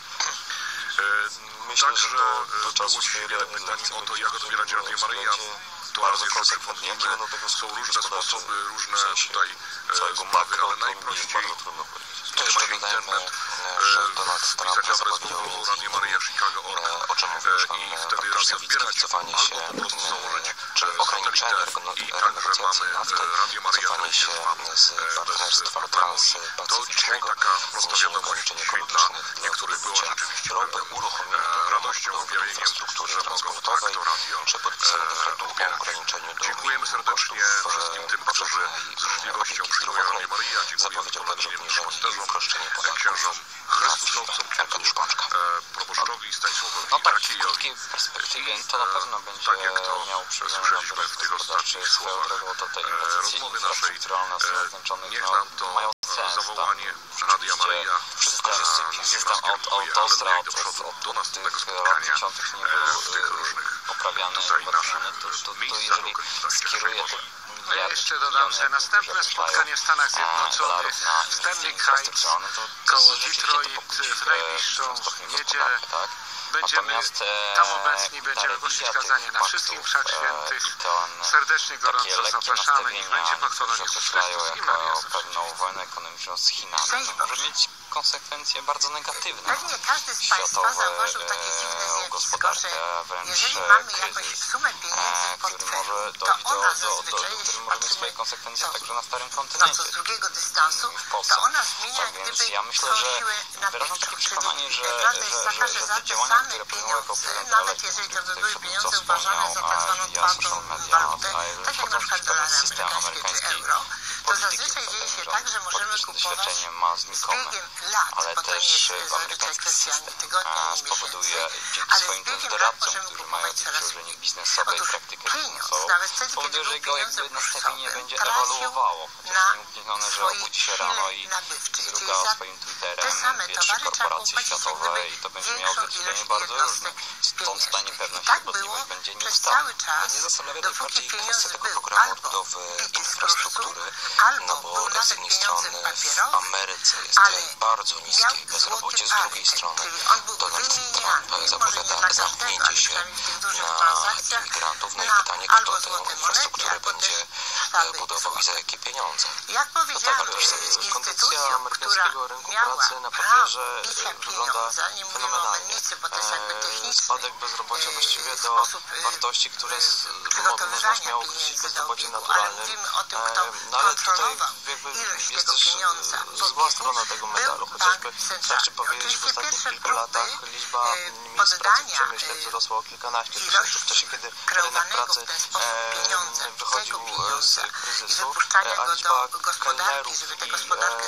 Myślę, Także że do, do czasu było swojej wiele pytań o to, jak odbierać Radio Maryja. To bardzo raz jeszcze konsekwentnie, jakie przypomnimy, będą tego są skutki różne gospodarcze, sposoby, różne w sensie tutaj całego sprawy, makro, ale to najprościej, bardzo trudno powiedzieć. gdy ma się internet, że Donald Trump wpisać adres zapewnił mailowy Radio Maryja Chicago kropka org o czym mówił już pan i wtedy radio Bartoszewicz, odbierać, wycofanie się, albo po prostu założyć czy ograniczenie satelitę i także renegocjacji mamy nafty, Radio Maryja wycofanie się z partnerstwa transpacyficznego, zniesienie ograniczeń ekonomicznych dla niektórych było wydobycia rzeczywiście ropy, uruchomienie radością programu objawieniem, infrastruktury że mogą transportowej, tak to radio czy podpisanie dekretu o odbierać. ograniczeniu do Dziękujemy serdecznie wszystkim tym, którzy z życzliwością przyjmują Radio Maryja. Zapowiedział także obniżenie i uproszczenie podatków księżom Chrystusowcom, Arkadiusz księdzu Pączka. proboszczowi Stanisławowi No tak, w Rakijowi. krótkiej perspektywie to na pewno będzie tak jak to miał przyczyny słyszeliśmy na w tych ostatnich swoją słowach drogą, to te inwestycje rozmowy naszej, infrastrukturalne są naznaczonych, niech no, nam to mają sens. zawołanie Tam Radia rzeczywiście Maryja System, niech system nas aut, kieruje, ale autostrad niech do przodu, od, do od następnego tych lat spotkania dziesiątych nie e, był w tych różnych poprawiany, tutaj ułatwiany, naszych to, to, to miejscach, jeżeli okolicznościach skieruje Sejmowych. te No ja jeszcze dodam, że następne spotkanie w Stanach Zjednoczonych w Stanley Heights koło Detroit w najbliższą niedzielę będziemy tam obecni, będziemy głosić kazanie na wszystkich mszach świętych. Serdecznie, gorąco zapraszamy. Niech będzie pochwalony Jezus Chrystus i Maria Zawsze. pewną wojnę ekonomiczną z Chinami. To może mieć konsekwencje bardzo negatywne. Pewnie każdy z Państwa zauważył takie dziwne zjawisko, że jeżeli mamy jakąś sumę pieniędzy w portfelu, to ona zazwyczaj, jeśli patrzymy także na starym na kontynencie. co z drugiego dystansu, to ona zmienia jak gdyby ja myślę, swoją że siłę wyrażam takie nabywczą. przekonanie, że, Prawda że, jest taka, że, że że za te te działania, same które podejmował pieniądze, prezydent nawet Elek, jeżeli to by tutaj były co pieniądze uważane za tak zwaną twardą walutę, tak jak na przykład dolary amerykańskie czy euro, to zazwyczaj dzieje się tak, że możemy kupować z biegiem lat, ale bo to nie też jest w zazwyczaj amerykański kwestia system tygodnia, a, nie spowoduje miesięcy, dzięki ale z swoim też biegiem lat doradcom, możemy którzy mają kupować coraz przełożenie mniej. biznesowe i Otóż praktykę pieniądz, biznesową, nawet wtedy, kiedy powoduje, że był jego pieniądzem jakby nastawienie plusowym, będzie tracił ewaluowało. na Uniknione, że swojej obudzi się rano i sile nabywczej, czyli zruga za swoim te Twitterem same pierwsze towary trzeba korporacje kupować jak światowe gdyby i to będzie miało większą odzwierciedlenie ilość bardzo różne. jednostek Stąd ta pieniężnych. I niepewność tak i było wątpliwość będzie przez nieustanna. cały czas, Mnie zastanawia dopóki najbardziej kwestia pieniądz tego był programu albo odbudowy bity z infrastruktury, kursu, albo no bo był z nawet jednej pieniądzem strony w papierowym, Ameryce jest ale bardzo niskie miał bezrobocie, z złoty drugiej parytet, strony czyli on był Donald wymieniany, Trump może nie zapowiada dla każdego, zamknięcie ale się przynajmniej w tych dużych na transakcjach, imigrantów. No i na pytanie, kto albo tę złote monety, infrastrukturę albo będzie też sztaby budował i za jakie pieniądze. Jak powiedziałam, też instytucją, kondycja która amerykańskiego rynku miała pracy na papierze bicia wygląda pieniądza, nie mówimy o fenomenalnie. mennicy, bo to jest jakby techniczny Spadek bezrobocia właściwie do sposób wartości, które z, można przygotowywania śmiało określić pieniędzy do bezrobocie obiegu, ale naturalnym. mówimy o tym, kto No ale tutaj kontrolował jakby ilość jest tego też pieniądza w zła obiegu, strona tego medalu, był chociażby bank centralny. wystarczy powiedzieć, że w Oczywiście ostatnich pierwsze kilku próby latach liczba e, miejsc pracy w poddania przemyśle e, wzrosła o kilkanaście tysięcy. W czasie, ilości kiedy rynek kreowanego pracy w ten sposób pieniądza, wychodził tego z pieniądza i kryzysu, wypuszczania a go liczba do gospodarki, kelnerów żeby tę i gospodarkę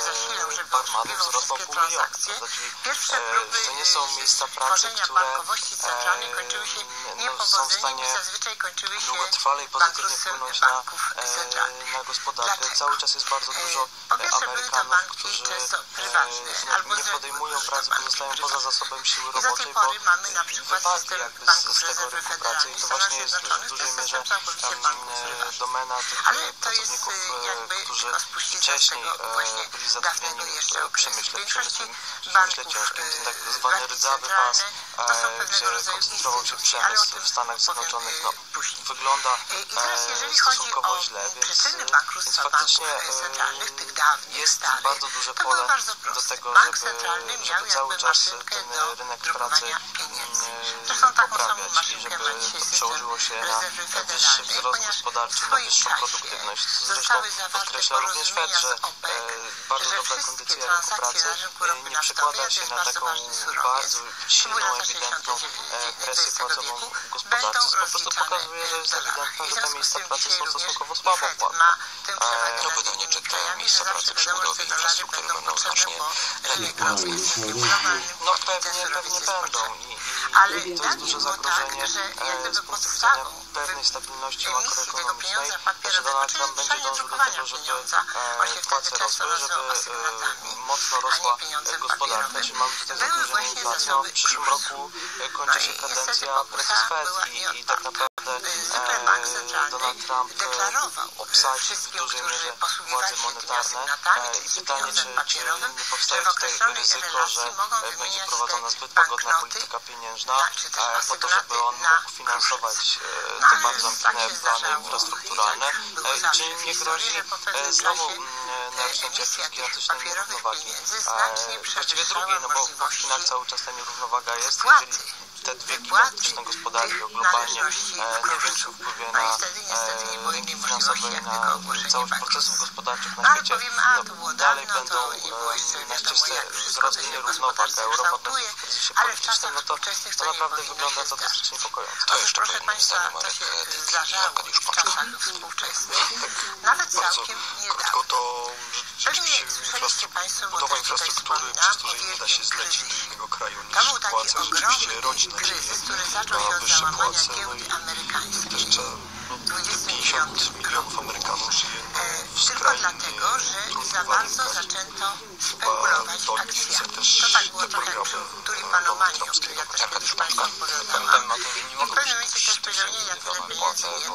barmanów wzrosła pół miliona. To znaczy, to nie są miejsca pracy, które no, są w stanie długotrwale i pozytywnie wpłynąć na, na gospodarkę. Cały czas jest bardzo dużo Amerykanów, którzy no, nie podejmują pracy, pozostają poza zasobem siły roboczej, bo wypadli jakby z, z tego rynku pracy i to właśnie jest w dużej mierze um, domena tych pracowników, którzy wcześniej byli zatrudnieni w przemyśle, przemyśle, przemyśle ciężkim. Ten tak zwany rdzawy pas, gdzie koncentrował się przemysł w Stanach Zjednoczonych, no, wygląda stosunkowo źle, więc, więc faktycznie jest bardzo duże pole do tego, żeby, żeby cały czas ten rynek pracy poprawiać i żeby to przełożyło się na wyższy wzrost gospodarczy, na wyższą produktywność. Zresztą podkreśla również Fed, że bardzo dobra kondycja rynku pracy nie przekłada się na taką bardzo silną, ewidentną presję płacową gospodarczą. Po prostu pokazuje, że jest ewidentne, że te miejsca pracy są stosunkowo słabo płatne. To pytanie, czy te miejsca pracy przy budowie infrastruktury będą znacznie lepiej płatne? No pewnie, pewnie będą i, i to jest duże zagrożenie z punktu widzenia pewnej stabilności makroekonomicznej, że Donald Trump będzie dążył do tego, żeby płace rosły, żeby mocno rosła gospodarka, czyli mamy tutaj zagrożenie inflacją. W przyszłym roku kończy się kadencja prezes Fed i, i tak naprawdę Donald Trump obsadzi w dużej mierze władze monetarne i pytanie, czy, czy nie powstaje tutaj ryzyko, że będzie prowadzona zbyt łagodna polityka pieniężna po to, żeby on mógł finansować te bardzo ambitne plany infrastrukturalne i czy nie grozi znowu naruszenie jakiejś gigantycznej nierównowagi. Właściwie drugiej, no bo w Chinach cały czas ta nierównowaga jest, jeżeli te dwie gigantyczne gospodarki o globalnie największym wpływie na rynki finansowe i na całość procesów gospodarczych na świecie, no, dalej będą na ścieżce wzrostu nierównowag, a Europa będzie w kryzysie politycznym, no to, to naprawdę wygląda to dosyć niepokojąco. To jeszcze po jednym zdaniu, Marek Dytki i Arkadiusz Pączka. Bardzo krótko, to rzeczywiście budowa infrastruktury, przez której nie da się zlecić do innego kraju niż płace, rzeczywiście rodzi nadzieję na wyższe płace, no i też trzeba pięćdziesiąt milionów Amerykanów żyje w skrajnie trudnowanym kraju. Chyba to nie chce też te programy Donald Trumpskiego. Arkadiusz Pączka. Pamiętajmy o tym, że nie mogą być podwyższone płace, bo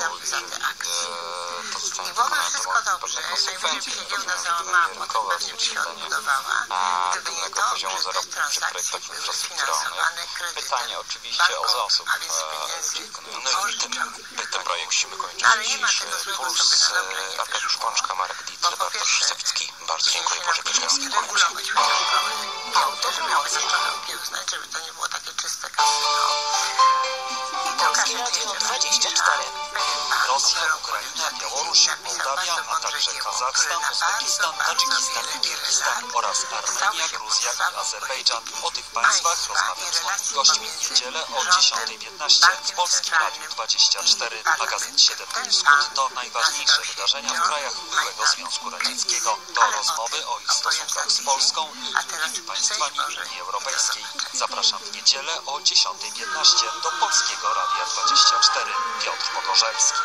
to zostanie wykonane, to ma pewne konsekwencje, pewne rynkowe odzwierciedlenie pewnego poziomu zarobków przy projektach infrastrukturalnych. Pytanie oczywiście o zasób ludzi wykonujących. No i tym, tym projekt musimy kończyć dzisiejszy Puls. Arkadiusz Pączka, Marek Dytki, Bartosz Sawicki. Bardzo dziękuję, pożegnać nas. Polskie Radio dwadzieścia cztery. Rosja, Ukraina, Białoruś, Mołdawia, a także Kazachstan, Uzbekistan, Tadżykistan, Kirgistan oraz Armenia, Gruzja i Azerbejdżan. O tych państwach rozmawiam z moimi gośćmi w niedzielę o dziesiątej piętnaście w Polskim Radiu dwadzieścia cztery. Magazyn siedem Wschód to najważniejsze wydarzenia w krajach byłego Związku Radzieckiego. To rozmowy o ich stosunkach z Polską i innymi państwami Unii Europejskiej. Zapraszam w niedzielę o dziesiątej piętnaście do Polskiego Radia dwadzieścia cztery. Piotr Podorzelski.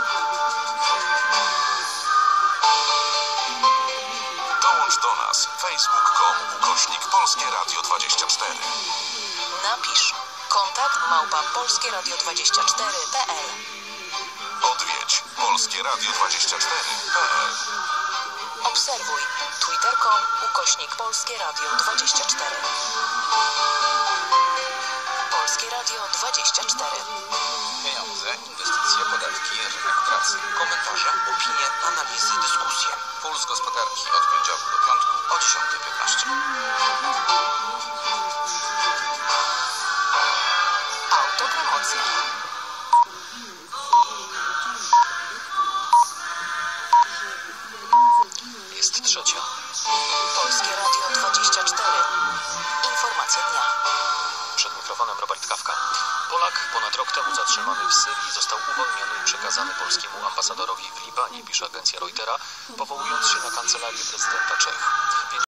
Dołącz do nas facebook kropka com ukośnik Polskie Radio dwadzieścia cztery. Napisz kontakt małpa polskie radio dwadzieścia cztery kropka p l. Odwiedź polskie radio dwadzieścia cztery kropka p l. Obserwuj twitter kropka com ukośnik Polskie Radio dwadzieścia cztery. Polskie Radio dwadzieścia cztery. Pieniądze, inwestycje, podatki, rynek pracy, komentarze, opinie, analizy, dyskusje. Puls Gospodarki od poniedziałku do piątku o dziesiątej piętnaście. Autopromocja. Jest trzecia. Polskie Radio dwadzieścia cztery. Informacje dnia. Przed mikrofonem Robert Kawka. Polak ponad rok temu zatrzymany w Syrii został uwolniony i przekazany polskiemu ambasadorowi w Libanie, pisze agencja Reutera, powołując się na kancelarię prezydenta Czech.